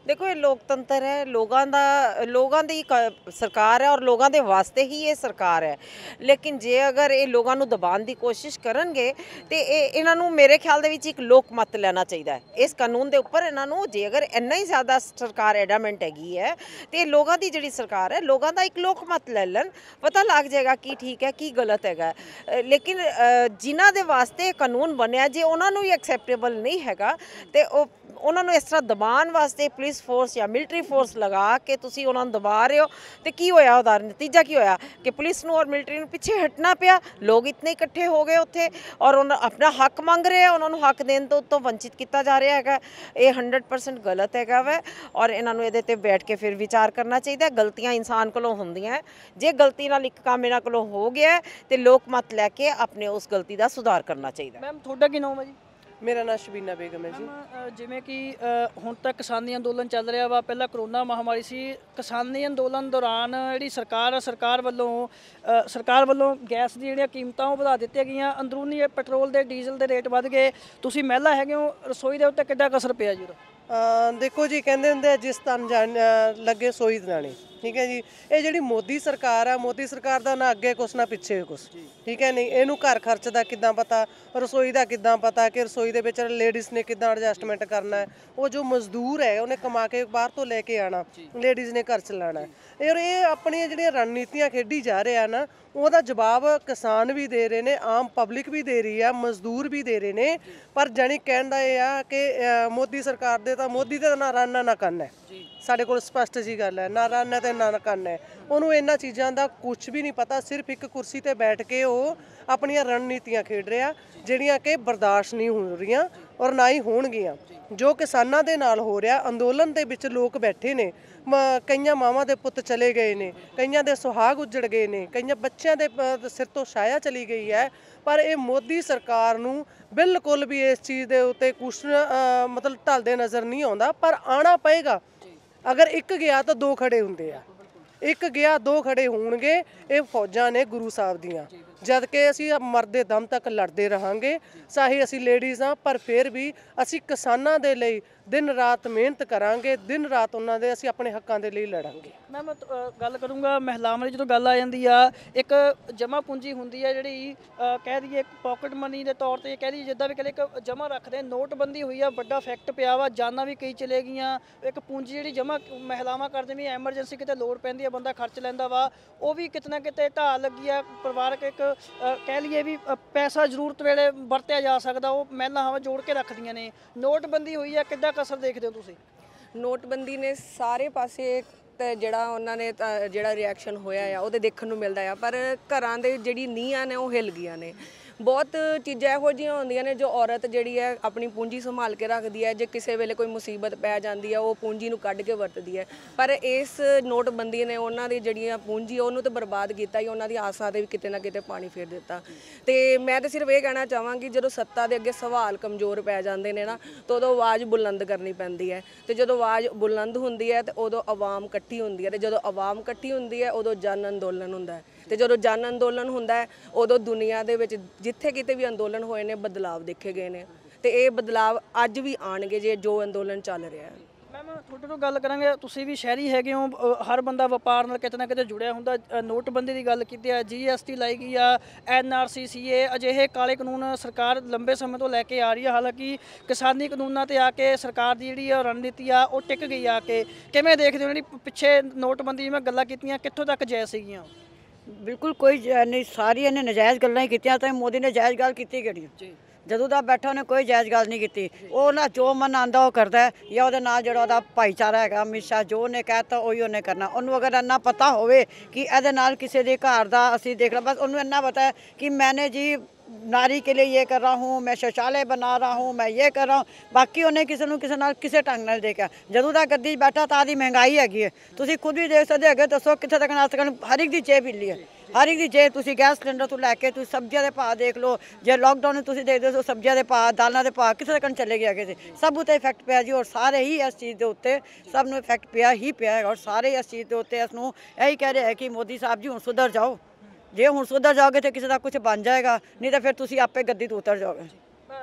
ਦੇਖੋ ਇਹ ਲੋਕਤੰਤਰ ਹੈ, ਲੋਕਾਂ ਦਾ ਲੋਕਾਂ ਦੀ ਕ- ਸਰਕਾਰ ਹੈ ਔਰ ਲੋਕਾਂ ਦੇ ਵਾਸਤੇ ਹੀ ਇਹ ਸਰਕਾਰ ਹੈ। ਲੇਕਿਨ ਜੇ ਅਗਰ ਇਹ ਲੋਕਾਂ ਨੂੰ ਦਬਾਉਣ ਦੀ ਕੋਸ਼ਿਸ਼ ਕਰਨਗੇ ਤੇ ਇਹ ਇਹਨਾਂ ਨੂੰ ਮੇਰੇ ਖਿਆਲ ਦੇ ਵਿੱਚ ਇੱਕ ਲੋਕ ਮਤ ਲੈਣਾ ਚਾਹੀਦਾ ਹੈ ਇਸ ਕਾਨੂੰਨ ਦੇ ਉੱਪਰ। ਇਹਨਾਂ ਨੂੰ ਜੇ ਅਗਰ ਇੰਨਾ ਹੀ ਜ਼ਿਆਦਾ ਸਰਕਾਰ ਐਡਾਮੈਂਟ ਹੈਗੀ ਹੈ ਤੇ ਲੋਕਾਂ ਦੀ ਜਿਹੜੀ ਸਰਕਾਰ ਹੈ, ਲੋਕਾਂ ਦਾ ਇੱਕ ਲੋਕ ਮਤ ਲੈ ਲੈਣ, ਪਤਾ ਲੱਗ ਜਾਏਗਾ ਕੀ ਠੀਕ ਹੈ ਕੀ ਗਲਤ ਹੈਗਾ। ਅ, ਲੇਕਿਨ ਅ, ਜਿਨ੍ਹਾਂ ਦੇ ਵਾਸਤੇ ਕਾਨੂੰਨ ਬਣਿਆ ਜੇ ਉਹਨਾਂ ਨੂੰ ਹੀ ਐਕਸੈਪਟੇਬਲ ਨਹੀਂ ਹੈਗਾ ਤੇ ਉਹ ਉਹਨਾਂ ਨੂੰ ਇਸ ਤਰ੍ਹਾਂ ਦਬਾਉਣ ਵਾਸਤੇ ਪੁਲਿਸ ਫੋਰਸ ਜਾਂ ਮਿਲਟਰੀ ਫੋਰਸ ਲਗਾ ਕੇ ਤੁਸੀਂ ਉਹਨਾਂ ਨੂੰ ਦਬਾ ਰਹੇ ਹੋ ਤੇ ਕੀ ਹੋਇਆ, ਉਹਦਾ ਨਤੀਜਾ ਕੀ ਹੋਇਆ ਕਿ ਪੁਲਿਸ ਨੂੰ ਔਰ ਮਿਲਟਰੀ ਨੂੰ ਪਿੱਛੇ ਹਟਣਾ ਪਿਆ। ਲੋਕ ਇਤਨੇ ਇਕੱਠੇ ਹੋ ਗਏ ਉੱਥੇ ਔਰ ਉਹਨਾਂ ਆਪਣਾ ਹੱਕ ਮੰਗ ਰਹੇ ਆ, ਉਹਨਾਂ ਨੂੰ ਹੱਕ ਦੇਣ ਤੋਂ ਤੋਂ ਵੰਚਿਤ ਕੀਤਾ ਜਾ ਰਿਹਾ ਹੈਗਾ। ਇਹ ਹੰਡਰਡ ਪਰਸੈਂਟ ਗਲਤ ਹੈਗਾ ਵੈ ਔਰ ਇਹਨਾਂ ਨੂੰ ਇਹਦੇ ਤੇ ਬੈਠ ਕੇ ਫਿਰ ਵਿਚਾਰ ਕਰਨਾ ਚਾਹੀਦਾ। ਗਲਤੀਆਂ ਇਨਸਾਨ ਕੋਲੋਂ ਹੁੰਦੀਆਂ, ਜੇ ਗਲਤੀ ਨਾਲ ਇੱਕ ਕੰਮ ਇਹਨਾਂ ਕੋਲੋਂ ਹੋ ਗਿਆ ਤੇ ਲੋਕ ਮਤ ਲੈ ਕੇ ਆਪਣੇ ਉਸ ਗਲਤੀ ਦਾ ਸੁਧਾਰ ਕਰਨਾ ਚਾਹੀਦਾ। ਮੈਮ ਤੁਹਾਡਾ ਕੀ ਨਾਮ ਹੈ ਜੀ? ਮੇਰਾ ਨਾਮ ਸ਼ਬੀਨਾ ਬੇਗਮ ਹੈ ਜੀ। ਮੈਮ, ਅ, ਜਿਵੇਂ ਕਿ ਅ, ਹੁਣ ਤੱਕ ਕਿਸਾਨੀ ਅੰਦੋਲਨ ਚੱਲ ਰਿਹਾ ਵਾ, ਪਹਿਲਾਂ ਕਰੋਨਾ ਮਹਾਮਾਰੀ ਸੀ। ਕਿਸਾਨੀ ਅੰਦੋਲਨ ਦੌਰਾਨ ਜਿਹੜੀ ਸਰਕਾਰ ਆ, ਸਰਕਾਰ ਵੱਲੋਂ ਅ, ਸਰਕਾਰ ਵੱਲੋਂ ਗੈਸ ਦੀ ਜਿਹੜੀਆਂ ਕੀਮਤਾਂ ਉਹ ਵਧਾ ਦਿੱਤੀਆਂ ਗਈਆਂ, ਅੰਦਰੂਨੀ ਇਹ ਪੈਟਰੋਲ ਦੇ ਡੀਜ਼ਲ ਦੇ ਰੇਟ ਵੱਧ ਗਏ। ਤੁਸੀਂ ਮਹਿਲਾ ਹੈਗੇ ਹੋ, ਰਸੋਈ ਦੇ ਉੱਤੇ ਕਿੱਡਾ ਕੁ ਅਸਰ ਪਿਆ ਜੀ ਉਹਦਾ? ਅ, ਦੇਖੋ ਜੀ, ਕਹਿੰਦੇ ਹੁੰਦੇ ਆ ਜਿਸ ਤਨ ਜਾਣ ਅ, ਲੱਗੇ ਸੋਈ ਦਰਾਣੀ, ਠੀਕ ਹੈ ਜੀ। ਇਹ ਜਿਹੜੀ ਮੋਦੀ ਸਰਕਾਰ ਆ, ਮੋਦੀ ਸਰਕਾਰ ਦਾ ਨਾ ਅੱਗੇ ਕੁਛ ਨਾ ਪਿੱਛੇ ਕੁਛ, ਠੀਕ ਹੈ ਨਹੀਂ। ਇਹਨੂੰ ਘਰ ਖਰਚ ਦਾ ਕਿੱਦਾਂ ਪਤਾ, ਰਸੋਈ ਦਾ ਕਿੱਦਾਂ ਪਤਾ ਕਿ ਰਸੋਈ ਦੇ ਵਿੱਚ ਲੇਡੀਜ਼ ਨੇ ਕਿੱਦਾਂ ਐਡਜਸਟਮੈਂਟ ਕਰਨਾ ਹੈ। ਉਹ ਜੋ ਮਜ਼ਦੂਰ ਹੈ ਉਹਨੇ ਕਮਾ ਕੇ ਬਾਹਰ ਤੋਂ ਲੈ ਕੇ ਆਣਾ, ਲੇਡੀਜ਼ ਨੇ ਘਰ ਚਲਾਉਣਾ ਹੈ। ਇਹ ਇਹ ਆਪਣੀਆਂ ਜਿਹੜੀਆਂ ਰਣਨੀਤੀਆਂ ਖੇਡੀ ਜਾ ਰਹੇ ਆ ਨਾ, ਉਹਦਾ ਜਵਾਬ ਕਿਸਾਨ ਵੀ ਦੇ ਰਹੇ ਨੇ, ਆਮ ਪਬਲਿਕ ਵੀ ਦੇ ਰਹੀ ਆ, ਮਜ਼ਦੂਰ ਵੀ ਦੇ ਰਹੇ ਨੇ। ਪਰ ਜਾਣੀ ਕਹਿਣ ਦਾ ਇਹ ਆ ਕਿ ਅ, ਮੋਦੀ ਸਰਕਾਰ ਦੇ ਤਾਂ ਮੋਦੀ ਦੇ ਨਾ ਰਨ ਨਾ ਕੰਨ ਹੈ। ਸਾਡੇ ਕੋਲ ਸਪਸ਼ਟ ਜੀ ਗੱਲ ਹੈ, ਨਾ ਰਨ ਹੈ ਤੇ ਨਾ ਕੰਨ ਹੈ। ਉਹਨੂੰ ਇਹਨਾਂ ਚੀਜ਼ਾਂ ਦਾ ਕੁਝ ਵੀ ਨਹੀਂ ਪਤਾ। ਸਿਰਫ ਇੱਕ ਕੁਰਸੀ ਤੇ ਬੈਠ ਕੇ ਉਹ ਆਪਣੀਆਂ ਰਣਨੀਤੀਆਂ ਖੇਡ ਰਿਹਾ, ਜਿਹੜੀਆਂ ਕਿ ਬਰਦਾਸ਼ਤ ਨਹੀਂ ਹੋ ਰਹੀਆਂ ਔਰ ਨਾ ਹੀ ਹੋਣਗੀਆਂ। ਜੋ ਕਿਸਾਨਾਂ ਦੇ ਨਾਲ ਹੋ ਰਿਹਾ, ਅੰਦੋਲਨ ਦੇ ਵਿੱਚ ਲੋਕ ਬੈਠੇ ਨੇ, ਮ- ਕਈਆਂ ਮਾਵਾਂ ਦੇ ਪੁੱਤ ਚਲੇ ਗਏ ਨੇ, ਕਈਆਂ ਦੇ ਸੁਹਾਗ ਉੱਜੜ ਗਏ ਨੇ, ਕਈਆਂ ਬੱਚਿਆਂ ਦੇ ਪ- ਸਿਰ ਤੋਂ ਛਾਇਆ ਚਲੀ ਗਈ ਹੈ। ਪਰ ਇਹ ਮੋਦੀ ਸਰਕਾਰ ਨੂੰ ਬਿਲਕੁਲ ਵੀ ਇਸ ਚੀਜ਼ ਦੇ ਉੱਤੇ ਕੁਛ ਅ, ਮਤਲਬ ਢਲਦੇ ਨਜ਼ਰ ਨਹੀਂ ਆਉਂਦਾ। ਪਰ ਆਉਣਾ ਪਏਗਾ। ਅਗਰ ਇੱਕ ਗਿਆ ਤਾਂ ਦੋ ਖੜੇ ਹੁੰਦੇ ਆ, ਇੱਕ ਗਿਆ ਦੋ ਖੜੇ ਹੋਣਗੇ। ਇਹ ਫੌਜਾਂ ਨੇ ਗੁਰੂ ਸਾਹਿਬ ਦੀਆਂ, ਜਦ ਕਿ ਅਸੀਂ ਮਰਦੇ ਦਮ ਤੱਕ ਲੜਦੇ ਰਹਾਂਗੇ। ਚਾਹੇ ਅਸੀਂ ਲੇਡੀਜ਼ ਹਾਂ, ਪਰ ਫਿਰ ਵੀ ਅਸੀਂ ਕਿਸਾਨਾਂ ਦੇ ਲਈ ਦਿਨ ਰਾਤ ਮਿਹਨਤ ਕਰਾਂਗੇ, ਦਿਨ ਰਾਤ ਉਹਨਾਂ ਦੇ ਅਸੀਂ ਆਪਣੇ ਹੱਕਾਂ ਦੇ ਲਈ ਲੜਾਂਗੇ। ਮੈਂ ਮੈਂ ਅ, ਗੱਲ ਕਰੂੰਗਾ ਮਹਿਲਾਵਾਂ ਦੀ। ਜਦੋਂ ਗੱਲ ਆ ਜਾਂਦੀ ਆ, ਇੱਕ ਜਮ੍ਹਾਂ ਪੂੰਜੀ ਹੁੰਦੀ ਹੈ ਜਿਹੜੀ ਅ, ਕਹਿ ਦਈਏ ਪਾਕਟ ਮਨੀ ਦੇ ਤੌਰ ਤੇ, ਕਹਿ ਦਈਏ ਜਿੱਦਾਂ ਵੀ ਕਹਿੰਦੇ ਇੱਕ ਜਮ੍ਹਾਂ ਰੱਖਦੇ। ਨੋਟਬੰਦੀ ਹੋਈ ਆ, ਵੱਡਾ ਇਫੈਕਟ ਪਿਆ ਵਾ, ਜਾਨਾਂ ਵੀ ਕਈ ਚਲੇ ਗਈਆਂ। ਇੱਕ ਪੂੰਜੀ ਜਿਹੜੀ ਜਮ੍ਹਾਂ ਮਹਿਲਾਵਾਂ ਕਰਦੇ ਵੀ, ਐਮਰਜੈਂਸੀ ਕਿਤੇ ਲੋੜ ਪੈਂਦੀ ਆ, ਬੰਦਾ ਖਰਚ ਲੈਂਦਾ ਵਾ, ਉਹ ਵੀ ਕਿਤੇ ਨਾ ਕਿਤੇ ਢਾਹ ਲੱਗੀ ਆ। ਪਰਿਵਾਰਕ ਇੱਕ ਅ, ਕਹਿ ਲਈਏ ਵੀ ਅ, ਪੈਸਾ ਜ਼ਰੂਰਤ ਵੇਲੇ ਵਰਤਿਆ ਜਾ ਸਕਦਾ, ਉਹ ਮਹਿਲਾਵਾਂ ਜੋੜ ਕੇ ਰੱਖਦੀਆਂ ਨੇ। ਨੋਟਬੰਦੀ ਹੋਈ ਆ, ਕਿੱਦਾਂ ਕਸਰ ਦੇਖਦੇ ਹੋ ਤੁਸੀਂ? ਨੋਟਬੰਦੀ ਨੇ ਸਾਰੇ ਪਾਸੇ ਤੇ ਜਿਹੜਾ ਉਹਨਾਂ ਨੇ ਤਾਂ ਜਿਹੜਾ ਰਿਐਕਸ਼ਨ ਹੋਇਆ ਆ ਉਹਦੇ ਦੇਖਣ ਨੂੰ ਮਿਲਦਾ ਆ, ਪਰ ਘਰਾਂ ਦੇ ਜਿਹੜੀ ਨੀਹਾਂ ਨੇ ਉਹ ਹਿੱਲ ਗਈਆਂ ਨੇ। ਬਹੁਤ ਚੀਜ਼ਾਂ ਇਹੋ ਜਿਹੀਆਂ ਹੁੰਦੀਆਂ ਨੇ ਜੋ ਔਰਤ ਜਿਹੜੀ ਹੈ ਆਪਣੀ ਪੂੰਜੀ ਸੰਭਾਲ ਕੇ ਰੱਖਦੀ ਹੈ। ਜੇ ਕਿਸੇ ਵੇਲੇ ਕੋਈ ਮੁਸੀਬਤ ਪੈ ਜਾਂਦੀ ਹੈ, ਉਹ ਪੂੰਜੀ ਨੂੰ ਕੱਢ ਕੇ ਵਰਤਦੀ ਹੈ। ਪਰ ਇਸ ਨੋਟਬੰਦੀ ਨੇ ਉਹਨਾਂ ਦੀ ਜਿਹੜੀਆਂ ਪੂੰਜੀ ਉਹਨੂੰ ਤਾਂ ਬਰਬਾਦ ਕੀਤਾ ਹੀ, ਉਹਨਾਂ ਦੀ ਆਸਾਂ ਦੇ ਵੀ ਕਿਤੇ ਨਾ ਕਿਤੇ ਪਾਣੀ ਫੇਰ ਦਿੱਤਾ। ਤੇ ਮੈਂ ਤਾਂ ਸਿਰਫ ਇਹ ਕਹਿਣਾ ਚਾਹਾਂਗੀ, ਜਦੋਂ ਸੱਤਾ ਦੇ ਅੱਗੇ ਸਵਾਲ ਕਮਜ਼ੋਰ ਪੈ ਜਾਂਦੇ ਨੇ ਨਾ, ਤਾਂ ਉਦੋਂ ਆਵਾਜ਼ ਬੁਲੰਦ ਕਰਨੀ ਪੈਂਦੀ ਹੈ। ਤੇ ਜਦੋਂ ਆਵਾਜ਼ ਬੁਲੰਦ ਹੁੰਦੀ ਹੈ ਤੇ ਉਦੋਂ ਆਵਾਮ ਇਕੱਠੀ ਹੁੰਦੀ ਹੈ, ਤੇ ਜਦੋਂ ਆਵਾਮ ਇਕੱਠੀ ਹੁੰਦੀ ਹੈ ਉਦੋਂ ਜਨ ਅੰਦੋਲਨ ਹੁੰਦਾ ਹੈ। ਤੇ ਜਦੋਂ ਜਨ ਅੰਦੋਲਨ ਹੁੰਦਾ ਹੈ ਉਦੋਂ ਦੁਨੀਆ ਦੇ ਵਿੱਚ ਜਿੱਥੇ ਕਿਤੇ ਵੀ ਅੰਦੋਲਨ ਹੋਏ ਨੇ, ਬਦਲਾਵ ਦੇਖੇ ਗਏ ਨੇ। ਤੇ ਇਹ ਬਦਲਾਵ ਅੱਜ ਵੀ ਆਣਗੇ ਜੇ ਜੋ ਅੰਦੋਲਨ ਚੱਲ ਰਿਹਾ ਹੈ। ਮੈਮ ਤੁਹਾਡੇ ਤੋਂ ਗੱਲ ਕਰਾਂਗੇ, ਤੁਸੀਂ ਵੀ ਸ਼ਹਿਰੀ ਹੈਗੇ ਹੋ, ਅ, ਹਰ ਬੰਦਾ ਵਪਾਰ ਨਾਲ ਕਿਤੇ ਨਾ ਕਿਤੇ ਜੁੜਿਆ ਹੁੰਦਾ। ਅ, ਨੋਟਬੰਦੀ ਦੀ ਗੱਲ ਕੀਤੀ ਆ, ਜੀ ਐਸ ਟੀ ਲਾਈ ਗਈ ਆ, ਐਨ ਆਰ ਸੀ, ਸੀ ਏ, ਅਜਿਹੇ ਕਾਲੇ ਕਾਨੂੰਨ ਸਰਕਾਰ ਲੰਬੇ ਸਮੇਂ ਤੋਂ ਲੈ ਕੇ ਆ ਰਹੀ ਆ। ਹਾਲਾਂਕਿ ਕਿਸਾਨੀ ਕਾਨੂੰਨਾਂ ਤੇ ਆ ਕੇ ਸਰਕਾਰ ਦੀ ਜਿਹੜੀ ਆ ਰਣਨੀਤੀ ਆ ਉਹ ਟਿਕ ਗਈ ਆ ਕੇ। ਕਿਵੇਂ ਦੇਖਦੇ ਹੋ ਜਿਹੜੀ ਪਿੱਛੇ ਨੋਟਬੰਦੀ ਜਿਵੇਂ ਗੱਲਾਂ ਕੀਤੀਆਂ, ਕਿੱਥੋਂ ਤੱਕ ਜਾਇਜ਼ ਸੀਗੀਆਂ? ਬਿਲਕੁਲ ਕੋਈ ਜਾ- ਨਹੀਂ, ਸਾਰੀ ਇਹਨੇ ਨਜਾਇਜ਼ ਗੱਲਾਂ ਹੀ ਕੀਤੀਆਂ। ਤਾਂ ਮੋਦੀ ਨੇ ਜਾਇਜ਼ ਗੱਲ ਕੀਤੀ ਕਿਹੜੀ? ਜਦੋਂ ਦਾ ਬੈਠਾ ਉਹਨੇ ਕੋਈ ਜਾਇਜ਼ ਗੱਲ ਨਹੀਂ ਕੀਤੀ। ਉਹ ਨਾ ਜੋ ਮਨ ਆਉਂਦਾ ਉਹ ਕਰਦਾ ਹੈ, ਜਾਂ ਉਹਦੇ ਨਾਲ ਜਿਹੜਾ ਉਹਦਾ ਭਾਈਚਾਰਾ ਹੈਗਾ ਹਮੇਸ਼ਾ ਜੋ ਉਹਨੇ ਕਹਿਤਾ ਉਹੀ ਉਹਨੇ ਕਰਨਾ। ਉਹਨੂੰ ਅਗਰ ਇੰਨਾ ਪਤਾ ਹੋਵੇ ਕਿ ਇਹਦੇ ਨਾਲ ਕਿਸੇ ਦੇ ਘਰ ਦਾ ਅਸੀਂ ਦੇਖ ਲਾ, ਬਸ ਉਹਨੂੰ ਇੰਨਾ ਪਤਾ ਹੈ ਕਿ ਮੈਨੇ ਜੀ नारी के लिए ये कर रहा हूँ, मैं शौचालय बना रहा हूँ, मैं ये कर रहा हूँ। बाकी उन्हें किसी ਨੂੰ ਕਿਸੇ ਨਾਲ ਕਿਸੇ ਢੰਗ ਨਾਲ ਦੇਖਿਆ। ਜਦੋਂ ਦਾ ਗੱਦੀ 'ਚ ਬੈਠਾ ਤਾਂ ਦੀ ਮਹਿੰਗਾਈ ਹੈਗੀ ਹੈ, ਤੁਸੀਂ ਖੁਦ ਵੀ ਦੇਖ ਸਕਦੇ ਹੈਗੇ। ਦੱਸੋ ਕਿੱਥੇ ਤੱਕ ਨਾ ਸਕਣ, ਹਰ ਇੱਕ ਦੀ ਜੇਬ ਹਿੱਲੀ ਹੈ, ਹਰ ਇੱਕ ਦੀ ਜੇਬ। ਤੁਸੀਂ ਗੈਸ ਸਿਲੰਡਰ ਤੋਂ ਲੈ ਕੇ ਤੁਸੀਂ ਸਬਜ਼ੀਆਂ ਦੇ ਭਾਅ ਦੇਖ ਲਓ। ਜੇ ਲੋਕਡਾਊਨ ਨੂੰ ਤੁਸੀਂ ਦੇਖਦੇ ਹੋ, ਸਬਜ਼ੀਆਂ ਦੇ ਭਾਅ, ਦਾਲਾਂ ਦੇ ਭਾਅ ਕਿੱਥੇ ਤੱਕ ਚਲੇ ਗਏ ਹੈਗੇ। ਸਭ ਉੱਤੇ ਇਫੈਕਟ ਪਿਆ ਜੀ, ਔਰ ਸਾਰੇ ਹੀ ਇਸ ਚੀਜ਼ ਦੇ ਉੱਤੇ ਸਭ ਨੂੰ ਇਫੈਕਟ ਪਿਆ ਹੀ ਪਿਆ ਹੈਗਾ। ਔਰ ਸਾਰੇ ਇਸ ਚੀਜ਼ ਦੇ ਉੱਤੇ ਇਸ ਨੂੰ ਇਹੀ ਕਹਿ ਰਹੇ ਹੈ ਕਿ ਮੋਦੀ ਸਾਹਿਬ ਜੀ ਹੁਣ ਸੁਧਰ ਜਾਓ। ਜੇ ਹੁਣ ਸੁਧਰ ਜਾਓਗੇ ਤਾਂ ਕਿਸੇ ਦਾ ਕੁਝ ਬਣ ਜਾਏਗਾ, ਨਹੀਂ ਤਾਂ ਫਿਰ ਤੁਸੀਂ ਆਪੇ ਗੱਦੀ ਤੋਂ ਉਤਰ ਜਾਓਗੇ।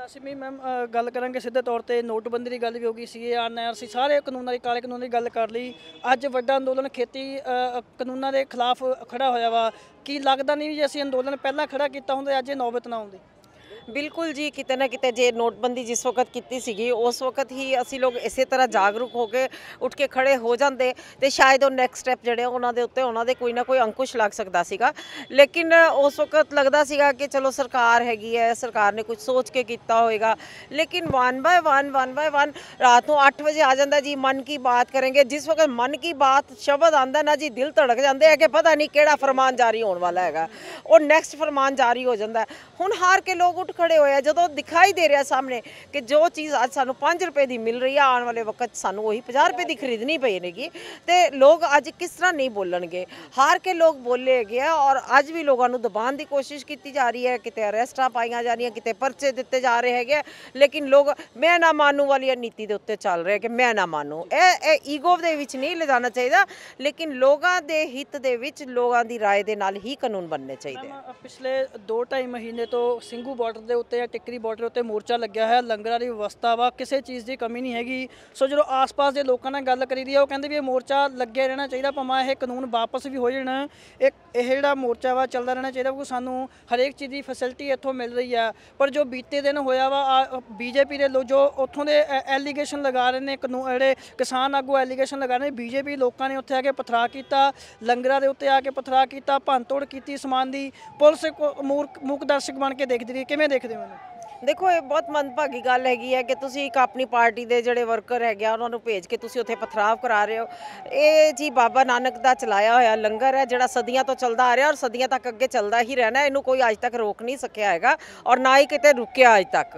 ਸਿਮੀ ਮੈਮ ਗੱਲ ਕਰਾਂਗੇ ਸਿੱਧੇ ਤੌਰ ਤੇ ਨੋਟਬੰਦੀ ਦੀ ਗੱਲ ਵੀ ਹੋ ਗਈ ਸੀ, ਐਨ ਆਰ ਸੀ, ਸਾਰੇ ਕਾਨੂੰਨਾਂ ਦੀ, ਕਾਲੇ ਕਾਨੂੰਨ ਦੀ ਗੱਲ ਕਰ ਲਈ। ਅੱਜ ਵੱਡਾ ਅੰਦੋਲਨ ਖੇਤੀ ਅ, ਕਾਨੂੰਨਾਂ ਦੇ ਖਿਲਾਫ ਖੜਾ ਹੋਇਆ ਵਾ। ਕੀ ਲੱਗਦਾ ਨਹੀਂ ਵੀ ਜੇ ਅਸੀਂ ਅੰਦੋਲਨ ਪਹਿਲਾਂ ਖੜਾ ਕੀਤਾ ਹੁੰਦਾ ਅੱਜ ਇਹ ਨੌਬਤ ਨਾ ਆਉਂਦੀ? ਬਿਲਕੁਲ ਜੀ, ਕਿਤੇ ਨਾ ਕਿਤੇ ਜੇ ਨੋਟਬੰਦੀ ਜਿਸ ਵਕਤ ਕੀਤੀ ਸੀਗੀ ਉਸ ਵਕਤ ਹੀ ਅਸੀਂ ਲੋਕ ਇਸੇ ਤਰ੍ਹਾਂ ਜਾਗਰੂਕ ਹੋ ਕੇ ਉੱਠ ਕੇ ਖੜੇ ਹੋ ਜਾਂਦੇ ਤੇ ਸ਼ਾਇਦ ਉਹ ਨੈਕਸਟ ਸਟੈਪ ਜਿਹੜੇ ਉਹਨਾਂ ਦੇ ਉੱਤੇ ਉਹਨਾਂ ਦੇ ਕੋਈ ਨਾ ਕੋਈ ਅੰਕੁਸ਼ ਲੱਗ ਸਕਦਾ ਸੀਗਾ। ਲੇਕਿਨ ਉਸ ਵਕਤ ਲੱਗਦਾ ਸੀਗਾ ਕਿ ਚਲੋ ਸਰਕਾਰ ਹੈਗੀ ਹੈ, ਸਰਕਾਰ ਨੇ ਕੁਝ ਸੋਚ ਕੇ ਕੀਤਾ ਹੋਏਗਾ। ਲੇਕਿਨ one by one one by one ਰਾਤ ਨੂੰ ਅੱਠ ਵਜੇ ਆ ਜਾਂਦਾ ਜੀ ਮਨ ਕੀ ਬਾਤ ਕरेंगे। ਜਿਸ ਵਕਤ ਮਨ ਕੀ ਬਾਤ ਸ਼ਬਦ ਆਂਦਾ ਨਾ ਜੀ ਦਿਲ ਧੜਕ ਜਾਂਦੇ ਹੈ ਕਿ ਪਤਾ ਨਹੀਂ ਕਿਹੜਾ ਫਰਮਾਨ ਜਾਰੀ ਹੋਣ ਵਾਲਾ ਹੈਗਾ, ਉਹ ਨੈਕਸਟ ਫਰਮਾਨ ਜਾਰੀ ਹੋ ਜਾਂਦਾ। ਹੁਣ ਹਾਰ ਕੇ ਲੋਕ ਉੱਠ ਖੜੇ ਹੋਏ ਆ ਜਦੋਂ ਦਿਖਾਈ ਦੇ ਰਿਹਾ ਸਾਹਮਣੇ ਕਿ ਜੋ ਚੀਜ਼ ਅੱਜ ਸਾਨੂੰ ਪੰਜ ਰੁਪਏ ਦੀ ਮਿਲ ਰਹੀ ਆ ਆਉਣ ਵਾਲੇ ਵਕਤ ਸਾਨੂੰ ਉਹੀ ਪੰਜਾਹ ਰੁਪਏ ਦੀ ਖਰੀਦਣੀ ਪਏਗੀ ਤੇ ਲੋਕ ਅੱਜ ਕਿਸ ਤਰ੍ਹਾਂ ਨਹੀਂ ਬੋਲਣਗੇ। ਹਾਰ ਕੇ ਲੋਕ ਬੋਲੇ ਹੈਗੇ ਆ ਔਰ ਅੱਜ ਵੀ ਲੋਕਾਂ ਨੂੰ ਦਬਾਉਣ ਦੀ ਕੋਸ਼ਿਸ਼ ਕੀਤੀ ਜਾ ਰਹੀ ਹੈ, ਕਿਤੇ ਅਰੈਸਟਾਂ ਪਾਈਆਂ ਜਾ ਰਹੀਆਂ, ਕਿਤੇ ਪਰਚੇ ਦਿੱਤੇ ਜਾ ਰਹੇ ਹੈਗੇ। ਲੇਕਿਨ ਲੋਕ ਮੈਂ ਨਾ ਮਾਨੂ ਵਾਲੀ ਨੀਤੀ ਦੇ ਉੱਤੇ ਚੱਲ ਰਹੇ ਕਿ ਮੈਂ ਨਾ ਮਾਨੂ। ਇਹ ਇਹ ਈਗੋ ਦੇ ਵਿੱਚ ਨਹੀਂ ਲਿਜਾਣਾ ਚਾਹੀਦਾ, ਲੇਕਿਨ ਲੋਕਾਂ ਦੇ ਹਿੱਤ ਦੇ ਵਿੱਚ ਲੋਕਾਂ ਦੀ ਰਾਏ ਦੇ ਨਾਲ ਹੀ ਕਾਨੂੰਨ ਬਣਨੇ ਚਾਹੀਦੇ ਆ। ਪਿਛਲੇ ਦੋ ਢਾਈ ਮਹੀਨੇ ਤੋਂ ਸਿੰਘੂ ਬਾਰਡਰ ਦੇ ਉੱਤੇ ਜਾਂ ਟਿੱਕਰੀ ਬਾਰਡਰ ਉੱਤੇ ਮੋਰਚਾ ਲੱਗਿਆ ਹੈ, ਲੰਗਰਾਂ ਦੀ ਵਿਵਸਥਾ ਵਾ, ਕਿਸੇ ਚੀਜ਼ ਦੀ ਕਮੀ ਨਹੀਂ ਹੈਗੀ। ਸੋ ਜਦੋਂ ਆਸ-ਪਾਸ ਦੇ ਲੋਕਾਂ ਨਾਲ ਗੱਲ ਕਰੀਦੀ ਆ ਉਹ ਕਹਿੰਦੇ ਵੀ ਇਹ ਮੋਰਚਾ ਲੱਗਿਆ ਰਹਿਣਾ ਚਾਹੀਦਾ, ਭਾਵੇਂ ਇਹ ਕਾਨੂੰਨ ਵਾਪਸ ਵੀ ਹੋ ਜਾਣ, ਇੱਕ ਇਹ ਜਿਹੜਾ ਮੋਰਚਾ ਵਾ ਚੱਲਦਾ ਰਹਿਣਾ ਚਾਹੀਦਾ ਕਿਉਂਕਿ ਸਾਨੂੰ ਹਰੇਕ ਚੀਜ਼ ਦੀ ਫੈਸਿਲਿਟੀ ਇੱਥੋਂ ਮਿਲ ਰਹੀ ਆ। ਪਰ ਜੋ ਬੀਤੇ ਦਿਨ ਹੋਇਆ ਵਾ ਬੀਜੇਪੀ ਦੇ ਲੋਕ ਜੋ ਉੱਥੋਂ ਦੇ ਐਲੀਗੇਸ਼ਨ ਲਗਾ ਰਹੇ ਨੇ, ਕਾਨੂੰਨ ਜਿਹੜੇ ਕਿਸਾਨ ਆਗੂ ਐਲੀਗੇਸ਼ਨ ਲਗਾ ਰਹੇ ਨੇ, ਬੀਜੇਪੀ ਲੋਕਾਂ ਨੇ ਉੱਥੇ ਆ ਕੇ ਪਥਰਾ ਕੀਤਾ, ਲੰਗਰਾਂ ਦੇ ਉੱਤੇ ਆ ਕੇ ਪਥਰਾ ਕੀਤਾ, ਭੰਨਤੋੜ ਕੀਤੀ ਸਮਾਨ ਦੀ। ਪੁਲਿਸ ਮੂਕ ਦਰਸ਼ਕ ਬਣ ਕੇ ਦੇਖਦੀ ਰਹੀ। ਕਿਵੇਂ ਦੇਖਦੇ ਹੋ ਇਹਨੂੰ? ਦੇਖੋ ਇਹ ਬਹੁਤ ਮੰਦਭਾਗੀ ਗੱਲ ਹੈਗੀ ਹੈ ਕਿ ਤੁਸੀਂ ਇੱਕ ਆਪਣੀ ਪਾਰਟੀ ਦੇ ਜਿਹੜੇ ਵਰਕਰ ਹੈਗੇ ਆ ਉਹਨਾਂ ਨੂੰ ਭੇਜ ਕੇ ਤੁਸੀਂ ਉੱਥੇ ਪਥਰਾਵ ਕਰਾ ਰਹੇ ਹੋ। ਇਹ ਜੀ ਬਾਬਾ ਨਾਨਕ ਦਾ ਚਲਾਇਆ ਹੋਇਆ ਲੰਗਰ ਹੈ ਜਿਹੜਾ ਸਦੀਆਂ ਤੋਂ ਚੱਲਦਾ ਆ ਰਿਹਾ ਔਰ ਸਦੀਆਂ ਤੱਕ ਅੱਗੇ ਚੱਲਦਾ ਹੀ ਰਹਿਣਾ। ਇਹਨੂੰ ਕੋਈ ਅੱਜ ਤੱਕ ਰੋਕ ਨਹੀਂ ਸਕਿਆ ਹੈਗਾ ਔਰ ਨਾ ਹੀ ਕਿਤੇ ਰੁਕਿਆ ਅੱਜ ਤੱਕ।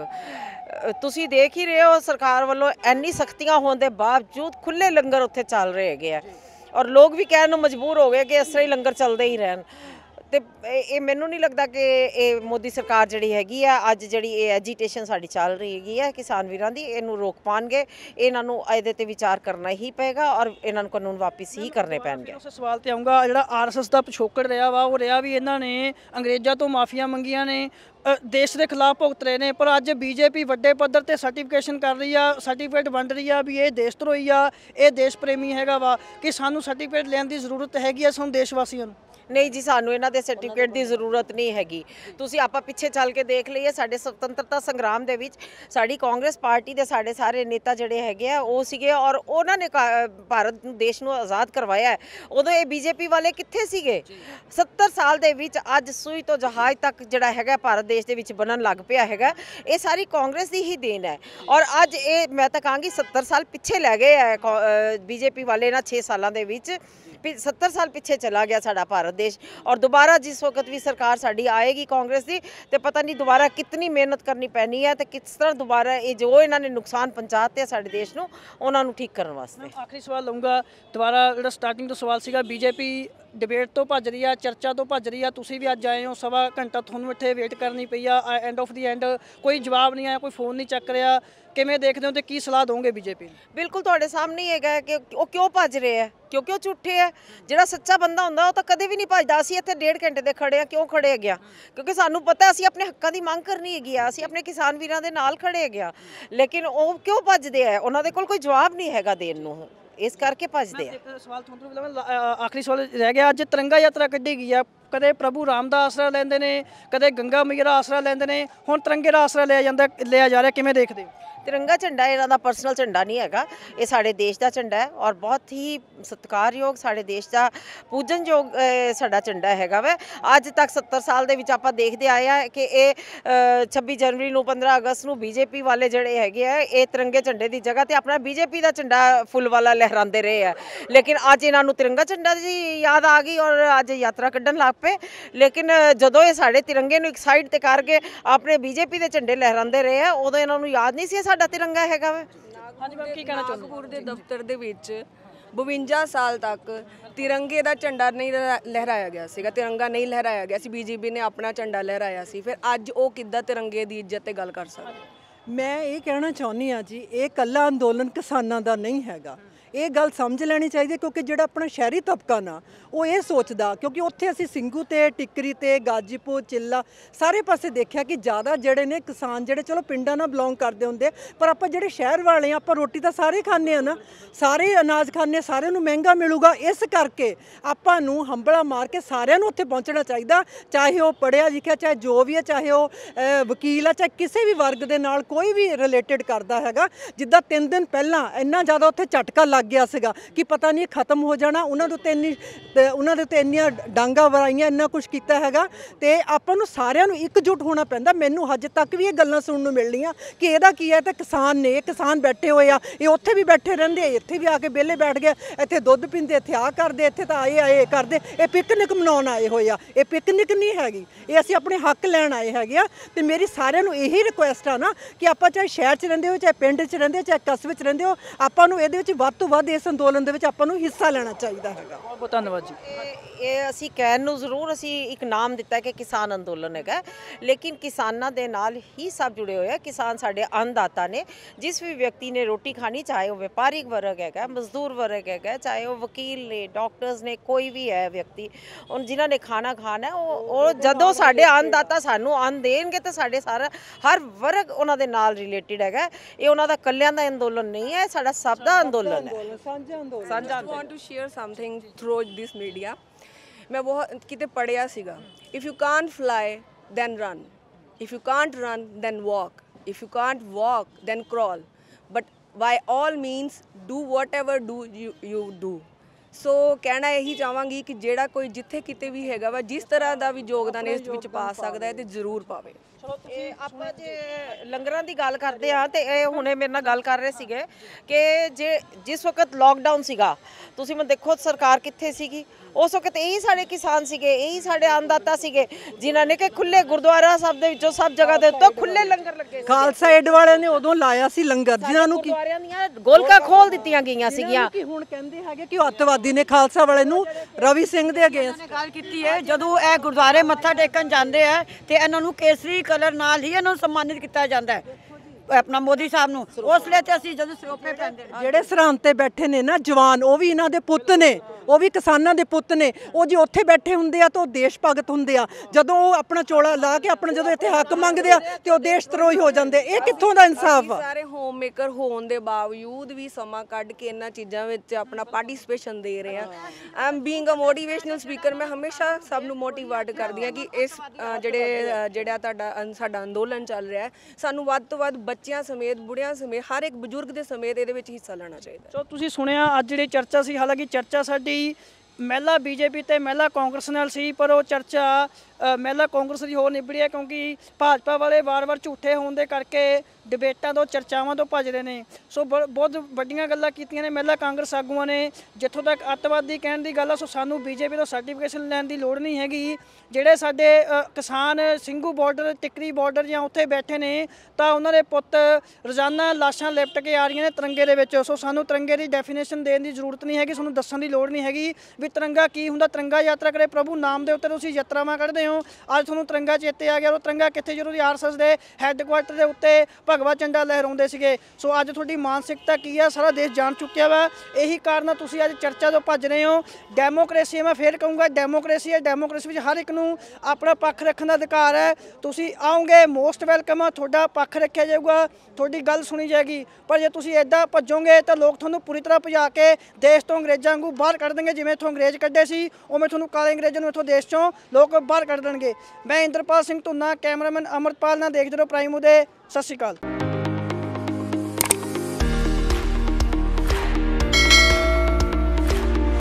ਤੁਸੀਂ ਦੇਖ ਹੀ ਰਹੇ ਹੋ ਸਰਕਾਰ ਵੱਲੋਂ ਇੰਨੀ ਸਖਤੀਆਂ ਹੋਣ ਦੇ ਬਾਵਜੂਦ ਖੁੱਲੇ ਲੰਗਰ ਉੱਥੇ ਚੱਲ ਰਹੇ ਹੈਗੇ ਆ ਔਰ ਲੋਕ ਵੀ ਕਹਿਣ ਨੂੰ ਮਜਬੂਰ ਹੋ ਗਏ ਕਿ ਇਸ ਤਰ੍ਹਾਂ ਹੀ ਲੰਗਰ ਚੱਲਦੇ ਹੀ ਰਹਿਣ। ਤੇ ਇਹ ਮੈਨੂੰ ਨਹੀਂ ਲੱਗਦਾ ਕਿ ਇਹ ਮੋਦੀ ਸਰਕਾਰ ਜਿਹੜੀ ਹੈਗੀ ਆ ਅੱਜ ਜਿਹੜੀ ਇਹ ਐਜੀਟੇਸ਼ਨ ਸਾਡੀ ਚੱਲ ਰਹੀ ਹੈਗੀ ਆ ਕਿਸਾਨ ਵੀਰਾਂ ਦੀ, ਇਹਨੂੰ ਰੋਕ ਪਾਉਣਗੇ। ਇਹਨਾਂ ਨੂੰ ਇਹਦੇ ਤੇ ਵਿਚਾਰ ਕਰਨਾ ਹੀ ਪਏਗਾ ਔਰ ਇਹਨਾਂ ਨੂੰ ਕਾਨੂੰਨ ਵਾਪਸ ਹੀ ਕਰਨੇ ਪੈਣਗੇ। ਉਸ ਸਵਾਲ ਤੇ ਆਉਂਗਾ, ਜਿਹੜਾ ਆਰ ਐਸ ਐਸ ਦਾ ਪਿਛੋਕੜ ਰਿਹਾ ਵਾ ਉਹ ਰਿਹਾ ਵੀ ਇਹਨਾਂ ਨੇ ਅੰਗਰੇਜ਼ਾਂ ਤੋਂ ਮਾਫੀਆਂ ਮੰਗੀਆਂ ਨੇ, ਦੇਸ਼ ਦੇ ਖਿਲਾਫ ਭੁਗਤ ਰਹੇ ਨੇ। ਪਰ ਅੱਜ ਬੀਜੇਪੀ ਵੱਡੇ ਪੱਧਰ ਤੇ ਸਰਟੀਫਿਕੇਸ਼ਨ ਕਰ ਰਹੀ ਆ, ਸਰਟੀਫਿਕੇਟ ਵੰਡ ਰਹੀ ਆ ਵੀ ਇਹ ਦੇਸ਼ ਧਰੋਹੀ ਆ, ਇਹ ਦੇਸ਼ ਪ੍ਰੇਮੀ ਹੈਗਾ ਵਾ। ਕਿ ਸਾਨੂੰ ਸਰਟੀਫਿਕੇਟ ਲੈਣ ਦੀ ਜ਼ਰੂਰਤ ਹੈਗੀ ਆ ਸਾਨੂੰ ਦੇਸ਼ ਵਾਸੀਆਂ ਨੂੰ? ਨਹੀਂ ਜੀ, ਸਾਨੂੰ ਇਹਨਾਂ ਦੇ ਸਰਟੀਫਿਕੇਟ ਦੀ ਜ਼ਰੂਰਤ ਨਹੀਂ ਹੈਗੀ। ਤੁਸੀਂ ਆਪਾਂ ਪਿੱਛੇ ਚੱਲ ਕੇ ਦੇਖ ਲਈਏ, ਸਾਡੇ ਸੁਤੰਤਰਤਾ ਸੰਗਰਾਮ ਦੇ ਵਿੱਚ ਸਾਡੀ ਕਾਂਗਰਸ ਪਾਰਟੀ ਦੇ ਸਾਡੇ ਸਾਰੇ ਨੇਤਾ ਜਿਹੜੇ ਹੈਗੇ ਆ ਉਹ ਸੀਗੇ ਔਰ ਉਹਨਾਂ ਨੇ ਭਾਰਤ ਨੂੰ ਦੇਸ਼ ਨੂੰ ਆਜ਼ਾਦ ਕਰਵਾਇਆ ਹੈ। ਉਦੋਂ ਇਹ ਬੀਜੇਪੀ ਵਾਲੇ ਕਿੱਥੇ ਸੀਗੇ? ਸੱਤਰ ਸਾਲ ਦੇ ਵਿੱਚ ਅੱਜ ਸੂਈ ਤੋਂ ਜਹਾਜ਼ ਤੱਕ ਜਿਹੜਾ ਹੈਗਾ ਭਾਰਤ ਦੇਸ਼ ਦੇ ਵਿੱਚ ਬਣਨ ਲੱਗ ਪਿਆ ਹੈਗਾ। ਇਹ ਸਾਰੀ ਕਾਂਗਰਸ ਦੀ ਹੀ ਦੇਣ ਹੈ ਔਰ ਅੱਜ ਇਹ ਮੈਂ ਤਾਂ ਕਹਾਂਗੀ ਸੱਤਰ ਸਾਲ ਪਿੱਛੇ ਲੈ ਗਏ ਹੈ ਬੀਜੇਪੀ ਵਾਲੇ ਨਾ ਛੇ ਸਾਲਾਂ ਦੇ ਵਿੱਚ। ਸੱਤਰ ਸਾਲ ਪਿੱਛੇ ਚਲਾ ਗਿਆ ਸਾਡਾ ਭਾਰਤ ਦੇਸ਼ ਔਰ ਦੁਬਾਰਾ ਜਿਸ ਵਕਤ ਵੀ ਸਰਕਾਰ ਸਾਡੀ ਆਏਗੀ ਕਾਂਗਰਸ ਦੀ ਤੇ ਪਤਾ ਨਹੀਂ ਦੁਬਾਰਾ ਕਿਤਨੀ ਮਿਹਨਤ ਕਰਨੀ ਪੈਣੀ ਹੈ ਤੇ ਕਿਸ ਤਰ੍ਹਾਂ ਦੁਬਾਰਾ ਇਹ ਜੋ ਇਹਨਾਂ ਨੇ ਨੁਕਸਾਨ ਪਹੁੰਚਾਤੇ ਸਾਡੇ ਦੇਸ਼ ਨੂੰ ਉਹਨਾਂ ਨੂੰ ਠੀਕ ਕਰਨ ਵਾਸਤੇ। ਆਖਰੀ ਸਵਾਲ ਲਊਂਗਾ ਦੁਬਾਰਾ, ਜਿਹੜਾ ਸਟਾਰਟਿੰਗ ਤੋਂ ਸਵਾਲ ਸੀਗਾ, ਬੀਜੇਪੀ ਡਿਬੇਟ ਤੋਂ ਭੱਜ ਰਹੀ ਆ, ਚਰਚਾ ਤੋਂ ਭੱਜ ਰਹੀ ਆ, ਤੁਸੀਂ ਵੀ ਅੱਜ ਆਏ ਹੋ, ਸਵਾ ਘੰਟਾ ਤੁਹਾਨੂੰ ਇੱਥੇ ਵੇਟ ਕਰਨੀ ਪਈ ਆ, ਐਂਡ ਆਫ ਦੀ ਐਂਡ ਕੋਈ ਜਵਾਬ ਨਹੀਂ ਆਇਆ, ਕੋਈ ਫੋਨ ਨਹੀਂ ਚੱਕ ਰਿਹਾ। ਕਿਵੇਂ ਦੇਖਦੇ ਹੋ ਤੇ ਕੀ ਸਲਾਹ ਦੋਗੇ ਬੀਜੇਪੀ ਨੂੰ? ਬਿਲਕੁਲ ਤੁਹਾਡੇ ਸਾਹਮਣੇ ਹੀ ਹੈਗਾ ਕਿ ਉਹ ਕਿਉਂ ਭੱਜ ਰਹੇ ਹੈ, ਕਿਉਂਕਿ ਉਹ ਝੂਠੇ ਹੈ। ਜਿਹੜਾ ਸੱਚਾ ਬੰਦਾ ਹੁੰਦਾ ਉਹ ਤਾਂ ਕਦੇ ਵੀ ਨਹੀਂ ਭੱਜਦਾ। ਅਸੀਂ ਇੱਥੇ ਡੇਢ ਘੰਟੇ ਦੇ ਖੜੇ ਆ, ਕਿਉਂ ਖੜੇ ਹੈਗੇ ਆ? ਕਿਉਂਕਿ ਸਾਨੂੰ ਪਤਾ ਅਸੀਂ ਆਪਣੇ ਹੱਕਾਂ ਦੀ ਮੰਗ ਕਰਨੀ ਹੈਗੀ ਆ, ਅਸੀਂ ਆਪਣੇ ਕਿਸਾਨ ਵੀਰਾਂ ਦੇ ਨਾਲ ਖੜੇ ਹੈਗੇ ਆ। ਲੇਕਿਨ ਉਹ ਕਿਉਂ ਭੱਜਦੇ ਆ? ਉਹਨਾਂ ਦੇ ਕੋਲ ਕੋਈ ਜਵਾਬ ਨਹੀਂ ਹੈਗਾ ਦੇਣ ਨੂੰ, ਇਸ ਕਰਕੇ ਭੱਜਦੇ ਆ। ਸਵਾਲ ਤੁਹਾਨੂੰ ਆਖਰੀ ਸਵਾਲ ਰਹਿ ਗਿਆ, ਅੱਜ ਤਿਰੰਗਾ ਯਾਤਰਾ ਕੱਢੀ ਗਈ ਆ, ਕਦੇ ਪ੍ਰਭੂ ਰਾਮ ਦਾ ਆਸਰਾ ਲੈਂਦੇ ਨੇ, ਕਦੇ ਗੰਗਾ ਮਈਆ ਦਾ ਆਸਰਾ ਲੈਂਦੇ ਨੇ, ਹੁਣ ਤਿਰੰਗੇ ਦਾ ਆਸਰਾ ਲਿਆ ਜਾਂਦਾ ਲਿਆ ਜਾ ਰਿਹਾ, ਕਿਵੇਂ ਦੇਖਦੇ ਹੋ? ਤਿਰੰਗਾ ਝੰਡਾ ਇਹਨਾਂ ਦਾ ਪਰਸਨਲ ਝੰਡਾ ਨਹੀਂ ਹੈਗਾ, ਇਹ ਸਾਡੇ ਦੇਸ਼ ਦਾ ਝੰਡਾ ਹੈ ਔਰ ਬਹੁਤ ਹੀ ਸਤਿਕਾਰਯੋਗ ਸਾਡੇ ਦੇਸ਼ ਦਾ ਪੂਜਨਯੋਗ ਸਾਡਾ ਝੰਡਾ ਹੈਗਾ ਵਾ। ਅੱਜ ਤੱਕ ਸੱਤਰ ਸਾਲ ਦੇ ਵਿੱਚ ਆਪਾਂ ਦੇਖਦੇ ਆਏ ਆ ਕਿ ਇਹ ਛੱਬੀ ਜਨਵਰੀ ਨੂੰ ਪੰਦਰਾਂ ਅਗਸਤ ਨੂੰ ਬੀਜੇਪੀ ਵਾਲੇ ਜਿਹੜੇ ਹੈਗੇ ਆ ਇਹ ਤਿਰੰਗੇ ਝੰਡੇ ਦੀ ਜਗ੍ਹਾ ਤੇ ਆਪਣਾ ਬੀਜੇਪੀ ਦਾ ਝੰਡਾ ਫੁੱਲ ਵਾਲਾ ਲਹਿਰਾਉਂਦੇ ਰਹੇ ਆ। ਲੇਕਿਨ ਅੱਜ ਇਹਨਾਂ ਨੂੰ ਤਿਰੰਗਾ ਝੰਡਾ ਦੀ ਯਾਦ ਆ ਗਈ ਔਰ ਅੱਜ ਯਾਤਰਾ ਕੱਢਣ ਲੱਗ ਪਏ। ਲੇਕਿਨ ਜਦੋਂ ਇਹ ਸਾਡੇ ਤਿਰੰਗੇ ਨੂੰ ਇੱਕ ਸਾਈਡ ਤੇ ਕਰਕੇ ਆਪਣੇ ਬੀਜੇਪੀ ਦੇ ਝੰਡੇ ਲਹਿਰਾਉਂਦੇ ਰਹੇ ਆ ਉਦੋਂ ਇਹਨਾਂ ਨੂੰ ਯਾਦ ਨਹੀਂ ਸੀ ਸਾਡਾ ਤਿਰੰਗਾ ਹੈਗਾ ਵਾ। ਹਾਂਜੀ ਮੈਮ, ਕੀ ਕਹਿਣਾ ਚਾਹੁੰਦੇ? ਨਾਗਪੁਰ ਦੇ ਦਫ਼ਤਰ ਦੇ ਵਿੱਚ ਬਵੰਜਾ ਸਾਲ ਤੱਕ ਤਿਰੰਗੇ ਦਾ ਝੰਡਾ ਨਹੀਂ ਲਹਿਰਾਇਆ ਗਿਆ ਸੀਗਾ, ਤਿਰੰਗਾ ਨਹੀਂ ਲਹਿਰਾਇਆ ਗਿਆ ਸੀ, ਬੀਜੇਪੀ ਨੇ ਆਪਣਾ ਝੰਡਾ ਲਹਿਰਾਇਆ ਸੀ। ਫਿਰ ਅੱਜ ਉਹ ਕਿੱਦਾਂ ਤਿਰੰਗੇ ਦੀ ਇੱਜ਼ਤ ਤੇ ਗੱਲ ਕਰ ਸਕਦੇ? ਮੈਂ ਇਹ ਕਹਿਣਾ ਚਾਹੁੰਦੀ ਹਾਂ ਜੀ, ਇਹ ਇਕੱਲਾ ਅੰਦੋਲਨ ਕਿਸਾਨਾਂ ਦਾ ਨਹੀਂ ਹੈਗਾ, ਇਹ ਗੱਲ ਸਮਝ ਲੈਣੀ ਚਾਹੀਦੀ, ਕਿਉਂਕਿ ਜਿਹੜਾ ਆਪਣਾ ਸ਼ਹਿਰੀ ਤਬਕਾ ਨਾ ਉਹ ਇਹ ਸੋਚਦਾ, ਕਿਉਂਕਿ ਉੱਥੇ ਅਸੀਂ ਸਿੰਘੂ ਤੇ ਟਿੱਕਰੀ ਤੇ ਗਾਜੀਪੁਰ ਚਿੱਲਾ ਸਾਰੇ ਪਾਸੇ ਦੇਖਿਆ ਕਿ ਜ਼ਿਆਦਾ ਜਿਹੜੇ ਨੇ ਕਿਸਾਨ ਜਿਹੜੇ ਚਲੋ ਪਿੰਡਾਂ ਨਾਲ ਬਿਲੋਂਗ ਕਰਦੇ ਹੁੰਦੇ, ਪਰ ਆਪਾਂ ਜਿਹੜੇ ਸ਼ਹਿਰ ਵਾਲੇ ਆ ਆਪਾਂ ਰੋਟੀ ਤਾਂ ਸਾਰੇ ਖਾਂਦੇ ਆ ਨਾ, ਸਾਰੇ ਅਨਾਜ ਖਾਂਦੇ, ਸਾਰਿਆਂ ਨੂੰ ਮਹਿੰਗਾ ਮਿਲੂਗਾ। ਇਸ ਕਰਕੇ ਆਪਾਂ ਨੂੰ ਹੰਬਲਾ ਮਾਰ ਕੇ ਸਾਰਿਆਂ ਨੂੰ ਉੱਥੇ ਪਹੁੰਚਣਾ ਚਾਹੀਦਾ, ਚਾਹੇ ਉਹ ਪੜ੍ਹਿਆ ਲਿਖਿਆ, ਚਾਹੇ ਜੋ ਵੀ ਹੈ, ਚਾਹੇ ਉਹ ਵਕੀਲ ਆ, ਚਾਹੇ ਕਿਸੇ ਵੀ ਵਰਗ ਦੇ ਨਾਲ ਕੋਈ ਵੀ ਰਿਲੇਟਡ ਕਰਦਾ ਹੈਗਾ। ਜਿੱਦਾਂ ਤਿੰਨ ਦਿਨ ਪਹਿਲਾਂ ਇੰਨਾ ਜ਼ਿਆਦਾ ਉੱਥੇ ਝਟਕਾ ਲੱਗ ਗਿਆ ਸੀਗਾ ਕਿ ਪਤਾ ਨਹੀਂ ਖਤਮ ਹੋ ਜਾਣਾ, ਉਹਨਾਂ ਦੇ ਉੱਤੇ ਇੰਨੀ ਉਹਨਾਂ ਦੇ ਉੱਤੇ ਇੰਨੀਆਂ ਡਾਂਗਾ ਵਰਾਈਆਂ, ਇੰਨਾ ਕੁਝ ਕੀਤਾ ਹੈਗਾ। ਤੇ ਆਪਾਂ ਨੂੰ ਸਾਰਿਆਂ ਨੂੰ ਇੱਕਜੁੱਟ ਹੋਣਾ ਪੈਂਦਾ। ਮੈਨੂੰ ਹਜੇ ਤੱਕ ਵੀ ਇਹ ਗੱਲਾਂ ਸੁਣਨ ਨੂੰ ਮਿਲਣੀਆਂ ਕਿ ਇਹਦਾ ਕੀ ਹੈ, ਤਾਂ ਕਿਸਾਨ ਨੇ, ਕਿਸਾਨ ਬੈਠੇ ਹੋਏ ਆ, ਇਹ ਉੱਥੇ ਵੀ ਬੈਠੇ ਰਹਿੰਦੇ, ਇੱਥੇ ਵੀ ਆ ਕੇ ਵਿਹਲੇ ਬੈਠ ਗਏ, ਇੱਥੇ ਦੁੱਧ ਪੀਂਦੇ, ਇੱਥੇ ਆ ਕਰਦੇ, ਇੱਥੇ ਤਾਂ ਆਏ ਆਏ ਕਰਦੇ, ਇਹ ਪਿਕਨਿਕ ਮਨਾਉਣ ਆਏ ਹੋਏ ਆ। ਇਹ ਪਿਕਨਿਕ ਨਹੀਂ ਹੈਗੀ, ਇਹ ਅਸੀਂ ਆਪਣੇ ਹੱਕ ਲੈਣ ਆਏ ਹੈਗੇ ਆ। ਤੇ ਮੇਰੀ ਸਾਰਿਆਂ ਨੂੰ ਇਹੀ ਰਿਕੁਐਸਟ ਆ ਨਾ ਕਿ ਆਪਾਂ ਚਾਹੇ ਸ਼ਹਿਰ 'ਚ ਰਹਿੰਦੇ ਹੋ, ਚਾਹੇ ਪਿੰਡ 'ਚ ਰਹਿੰਦੇ ਹੋ, ਚਾਹੇ ਕਸਬੇ 'ਚ ਰਹਿੰਦੇ ਹੋ, ਆਪਾਂ ਨੂੰ ਇਹਦੇ ਵਿੱਚ ਵੱਧ ਤੋਂ ਵੱਧ ਇਸ ਅੰਦੋਲਨ ਦੇ ਵਿੱਚ ਆਪਾਂ ਨੂੰ ਹਿੱਸਾ ਲੈਣਾ ਚਾਹੀਦਾ ਹੈਗਾ। ਬਹੁਤ ਬਹੁਤ ਧੰਨਵਾਦ ਜੀ। ਇਹ ਅਸੀਂ ਕਹਿਣ ਨੂੰ ਜ਼ਰੂਰ ਅਸੀਂ ਇੱਕ ਨਾਮ ਦਿੱਤਾ ਕਿ ਕਿਸਾਨ ਅੰਦੋਲਨ ਹੈਗਾ, ਲੇਕਿਨ ਕਿਸਾਨਾਂ ਦੇ ਨਾਲ ਹੀ ਸਭ ਜੁੜੇ ਹੋਏ ਆ। ਕਿਸਾਨ ਸਾਡੇ ਅੰਨਦਾਤਾ ਨੇ। ਜਿਸ ਵੀ ਵਿਅਕਤੀ ਨੇ ਰੋਟੀ ਖਾਣੀ, ਚਾਹੇ ਉਹ ਵਪਾਰਿਕ ਵਰਗ ਹੈਗਾ, ਮਜ਼ਦੂਰ ਵਰਗ ਹੈਗਾ, ਚਾਹੇ ਉਹ ਵਕੀਲ ਨੇ, ਡਾਕਟਰਸ ਨੇ, ਕੋਈ ਵੀ ਹੈ ਵਿਅਕਤੀ, ਉਹ ਜਿਨ੍ਹਾਂ ਨੇ ਖਾਣਾ ਖਾਣਾ, ਉਹ ਉਹ ਜਦੋਂ ਸਾਡੇ ਅੰਨਦਾਤਾ ਸਾਨੂੰ ਅੰਨ ਦੇਣਗੇ ਤਾਂ ਸਾਡੇ ਸਾਰਾ ਹਰ ਵਰਗ ਉਹਨਾਂ ਦੇ ਨਾਲ ਰਿਲੇਟਡ ਹੈਗਾ। ਇਹ ਉਹਨਾਂ ਦਾ ਇਕੱਲਿਆਂ ਦਾ ਅੰਦੋਲਨ ਨਹੀਂ ਹੈ, ਸਾਡਾ ਸਭ ਦਾ ਅੰਦੋਲਨ ਹੈ, ਸਾਂਝਾ ਅੰਦੋਲਨ। I want to share something through this media. ਮੈਂ ਬਹੁਤ ਕਿਤੇ ਪੜ੍ਹਿਆ ਸੀਗਾ, if you can't fly then run, if you can't run then walk, if you can't walk then crawl, but by all means do whatever do you you do. ਸੋ ਕਹਿਣਾ ਇਹੀ ਚਾਹਾਂਗੀ ਕਿ ਜਿਹੜਾ ਕੋਈ ਜਿੱਥੇ ਕਿਤੇ ਵੀ ਹੈਗਾ ਵਾ, ਜਿਸ ਤਰ੍ਹਾਂ ਦਾ ਵੀ ਯੋਗਦਾਨ ਇਸ ਵਿੱਚ ਪਾ ਸਕਦਾ ਹੈ ਤੇ ਜ਼ਰੂਰ ਪਾਵੇ। ਇਹ ਆਪਾਂ ਜੇ ਲੰਗਰਾਂ ਦੀ ਗੱਲ ਕਰਦੇ ਆ ਤੇ ਇਹ ਹੁਣੇ ਮੇਰੇ ਨਾਲ ਗੱਲ ਕਰ ਰਹੇ ਸੀਗੇ ਕਿ ਜੇ ਜਿਸ ਵਕਤ ਲੋਕਡਾਊਨ ਸੀਗਾ, ਤੁਸੀਂ ਮੈਂ ਦੇਖੋ ਸਰਕਾਰ ਕਿੱਥੇ ਸੀਗੀ ਉਸ ਵਕਤ। ਇਹੀ ਸਾਡੇ ਕਿਸਾਨ ਸੀਗੇ, ਇਹੀ ਸਾਡੇ ਅੰਨਦਾਤਾ ਸੀਗੇ ਜਿਨ੍ਹਾਂ ਨੇ ਕਿ ਖੁੱਲੇ ਗੁਰਦੁਆਰਾ ਸਾਹਿਬ ਦੇ ਵਿੱਚੋਂ ਸਭ ਜਗ੍ਹਾ ਦੇ ਉੱਤੇ ਖੁੱਲੇ ਲੰਗਰ ਲੱਗੇ। ਖਾਲਸਾ ਏਡ ਵਾਲਿਆਂ ਨੇ ਉਦੋਂ ਲਾਇਆ ਸੀ ਲੰਗਰ, ਜਿਨ੍ਹਾਂ ਨੂੰ ਗੁਰਦੁਆਰਿਆਂ ਦੀਆਂ ਗੋਲਕਾਂ ਖੋਲ ਦਿੱਤੀਆਂ ਗਈਆਂ ਸੀਗੀਆਂ। ਕਿ ਹੁਣ ਕਹਿੰਦੇ ਹੈਗੇ ਕਿ ਉਹ ਅੱਤਵਾਦੀ ਨੇ ਖਾਲਸਾ ਵਾਲੇ ਨੂੰ ਰਵੀ ਸਿੰਘ ਦੇ ਅਗੇਂਸਟ ਗੱਲ ਕੀਤੀ ਹੈ। ਜਦੋਂ ਇਹ ਗੁਰਦੁਆਰੇ ਮੱਥਾ ਟੇਕਣ ਜਾਂਦੇ ਆ ਤੇ ਇਹਨਾਂ ਨੂੰ ਕੇਸਰੀ ਕਲਰ ਨਾਲ ਹੀ ਇਹਨਾਂ ਨੂੰ ਸਨਮਾਨਿਤ ਕੀਤਾ ਜਾਂਦਾ ਹੈ, ਆਪਣਾ ਮੋਦੀ ਸਾਹਿਬ ਨੂੰ। ਉਸ ਲਈ ਤੇ ਅਸੀਂ ਜਦੋਂ ਸਰੋਪੇ ਪੈਂਦੇ ਜਿਹੜੇ ਸਰਹੰਦ ਤੇ ਬੈਠੇ ਨੇ ਨਾ ਜਵਾਨ, ਉਹ ਵੀ ਇਹਨਾਂ ਦੇ ਪੁੱਤ ਨੇ, ਉਹ ਵੀ ਕਿਸਾਨਾਂ ਦੇ ਪੁੱਤ ਨੇ। ਉਹ ਜੇ ਉੱਥੇ ਬੈਠੇ ਹੁੰਦੇ ਆ ਤਾਂ ਉਹ ਦੇਸ਼ ਭਗਤ ਹੁੰਦੇ ਆ, ਜਦੋਂ ਉਹ ਆਪਣਾ ਚੋਲਾ ਲਾ ਕੇ ਆਪਣਾ ਜਦੋਂ ਇੱਥੇ ਹੱਕ ਮੰਗਦੇ ਆ ਤੇ ਉਹ ਦੇਸ਼ ਧਰੋਹੀ ਹੋ ਜਾਂਦੇ। ਇਹ ਕਿੱਥੋਂ ਦਾ ਇਨਸਾਫ ਆ? ਸਾਰੇ ਹੋਮ ਮੇਕਰ ਹੋਣ ਦੇ ਬਾਵਜੂਦ ਵੀ ਸਮਾਂ ਕੱਢ ਕੇ ਇਹਨਾਂ ਚੀਜ਼ਾਂ ਵਿੱਚ ਆਪਣਾ ਪਾਰਟਿਸਿਪੇਸ਼ਨ ਦੇ ਰਹੇ ਆ। I am being a motivational speaker. ਮੈਂ ਹਮੇਸ਼ਾ ਸਭ ਨੂੰ ਮੋਟੀਵੇਟ ਕਰਦੀ ਹਾਂ ਕਿ ਇਸ ਅ, ਜਿਹੜੇ ਅ, ਜਿਹੜਾ ਤੁਹਾਡਾ ਅੰ- ਸਾਡਾ ਅੰਦੋਲਨ ਚੱਲ ਰਿਹਾ ਹੈ, ਸਾਨੂੰ ਵੱਧ ਤੋਂ ਵੱਧ ਬੱਚਿਆਂ ਸਮੇਤ, ਬੁੜਿਆਂ ਸਮੇਤ, ਹਰ ਇੱਕ ਬਜ਼ੁਰਗ ਦੇ ਸਮੇਤ ਇਹਦੇ ਵਿੱਚ ਹਿੱਸਾ ਲੈਣਾ ਚਾਹੀਦਾ। ਸੋ ਤੁਸੀਂ ਸੁਣਿਆ ਅੱਜ ਜਿਹੜੀ ਚਰਚਾ ਸੀ, ਹਾਲਾਂਕਿ ਚਰਚਾ ਸਾਡੀ ਮਹਿਲਾ ਬੀਜੇਪੀ ਤੇ ਮਹਿਲਾ ਕਾਂਗਰਸ ਨਾਲ ਸੀ, ਪਰ ਉਹ ਚਰਚਾ ਮਹਿਲਾ ਕਾਂਗਰਸ ਦੀ ਹੋ ਨਿਬੜੀ ਹੈ ਕਿਉਂਕਿ ਭਾਜਪਾ ਵਾਲੇ ਵਾਰ-ਵਾਰ ਝੂਠੇ ਹੋਣ ਦੇ ਕਰਕੇ ਡਿਬੇਟਾਂ ਤੋਂ, ਚਰਚਾਵਾਂ ਤੋਂ ਭੱਜਦੇ ਨੇ। ਸੋ ਬ- ਬਹੁਤ ਵੱਡੀਆਂ ਗੱਲਾਂ ਕੀਤੀਆਂ ਨੇ ਮਹਿਲਾ ਕਾਂਗਰਸ ਆਗੂਆਂ ਨੇ। ਜਿੱਥੋਂ ਤੱਕ ਅੱਤਵਾਦੀ ਕਹਿਣ ਦੀ ਗੱਲ ਆ, ਸੋ ਸਾਨੂੰ ਬੀਜੇਪੀ ਤੋਂ ਸਰਟੀਫਿਕੇਸ਼ਨ ਲੈਣ ਦੀ ਲੋੜ ਨਹੀਂ ਹੈਗੀ। ਜਿਹੜੇ ਸਾਡੇ ਅ, ਕਿਸਾਨ ਸਿੰਘੂ ਬਾਰਡਰ, ਟਿੱਕਰੀ ਬਾਰਡਰ ਜਾਂ ਉੱਥੇ ਬੈਠੇ ਨੇ, ਤਾਂ ਉਹਨਾਂ ਦੇ ਪੁੱਤ ਰੋਜ਼ਾਨਾ ਲਾਸ਼ਾਂ ਲਿਪਟ ਕੇ ਆ ਰਹੀਆਂ ਨੇ ਤਿਰੰਗੇ ਦੇ ਵਿੱਚ। ਸੋ ਸਾਨੂੰ ਤਿਰੰਗੇ ਦੀ ਡੈਫੀਨੇਸ਼ਨ ਦੇਣ ਦੀ ਜ਼ਰੂਰਤ ਨਹੀਂ ਹੈਗੀ, ਸਾਨੂੰ ਦੱਸਣ ਦੀ ਲੋੜ ਨਹੀਂ ਹੈਗੀ ਵੀ ਤਿਰੰਗਾ ਕੀ ਹੁੰਦਾ। ਤਿਰੰਗਾ ਯਾਤਰਾ ਕਰੇ ਪ੍ਰਭੂ ਨਾਮ ਦੇ ਉੱਤੇ ਤੁਸੀਂ ਯਾਤਰਾਵਾਂ ਕੱਢਦੇ ਹੋ। ਅੱਜ ਤੁਹਾਨੂੰ ਤਿਰੰਗਾ ਚੇਤੇ ਆ ਗਿਆ, ਉਹ ਤਿਰੰਗਾ ਕਿੱਥੇ ਜਦੋਂ ਆਰ ਐਸ ਐਸ ਦੇ ਹੈੱਡਕੁਆਟਰ ਦੇ ਉੱਤੇ ਭਗਵਾ ਝੰਡਾ ਲਹਿਰਾਉਂਦੇ ਸੀਗੇ। ਸੋ ਅੱਜ ਤੁਹਾਡੀ ਮਾਨਸਿਕਤਾ ਕੀ ਆ ਸਾਰਾ ਦੇਸ਼ ਜਾਣ ਚੁੱਕਿਆ ਵਾ। ਇਹੀ ਕਾਰਨ ਆ ਤੁਸੀਂ ਅੱਜ ਚਰਚਾ ਤੋਂ ਭੱਜ ਰਹੇ ਹੋ। ਡੈਮੋਕ੍ਰੇਸੀ, ਮੈਂ ਫੇਰ ਕਹੂੰਗਾ ਡੈਮੋਕ੍ਰੇਸੀ ਹੈ। ਡੈਮੋਕ੍ਰੇਸੀ ਵਿੱਚ ਹਰ ਇੱਕ ਨੂੰ ਆਪਣਾ ਪੱਖ ਰੱਖਣ ਦਾ ਅਧਿਕਾਰ ਹੈ। ਤੁਸੀਂ ਆਓਗੇ, ਮੋਸਟ ਵੈਲਕਮ ਆ, ਤੁਹਾਡਾ ਪੱਖ ਰੱਖਿਆ ਜਾਊਗਾ, ਤੁਹਾਡੀ ਗੱਲ ਸੁਣੀ ਜਾਏਗੀ। ਪਰ ਜੇ ਤੁਸੀਂ ਇੱਦਾਂ ਭੱਜੋਗੇ ਤਾਂ ਲੋਕ ਤੁਹਾਨੂੰ ਪੂਰੀ ਤਰ੍ਹਾਂ ਭਜਾ ਕੇ ਦੇਸ਼ ਤੋਂ ਅੰਗਰੇਜ਼ਾਂ ਵਾਂਗੂ ਬਾਹਰ ਕੱਢ ਦੇਣਗੇ। ਜਿਵੇਂ ਇੱਥੋਂ ਅੰਗਰੇਜ਼ ਕੱਢੇ ਸੀ, ਉਵੇਂ ਤੁਹਾਨੂੰ ਕਾਲੇ ਅੰਗਰੇਜ਼ਾਂ ਨੂੰ ਇੱਥੋਂ ਦੇਸ਼ ਚੋਂ ਲੋਕ ਬਾਹਰ ਕੱਢ ਦੇਣਗੇ। ਮੈਂ ਇੰਦਰਪਾਲ ਸਿੰਘ ਧੁੰਨਾ, ਕੈਮਰਾਮੈਨ ਅਮਰਪਾਲ ਨਾਲ ਦੇਖਦੇ ਰਹੋ ਪ੍ਰਾਈਮ ਉਦੇ। ਸਤਿ ਸ਼੍ਰੀ ਅਕਾਲ।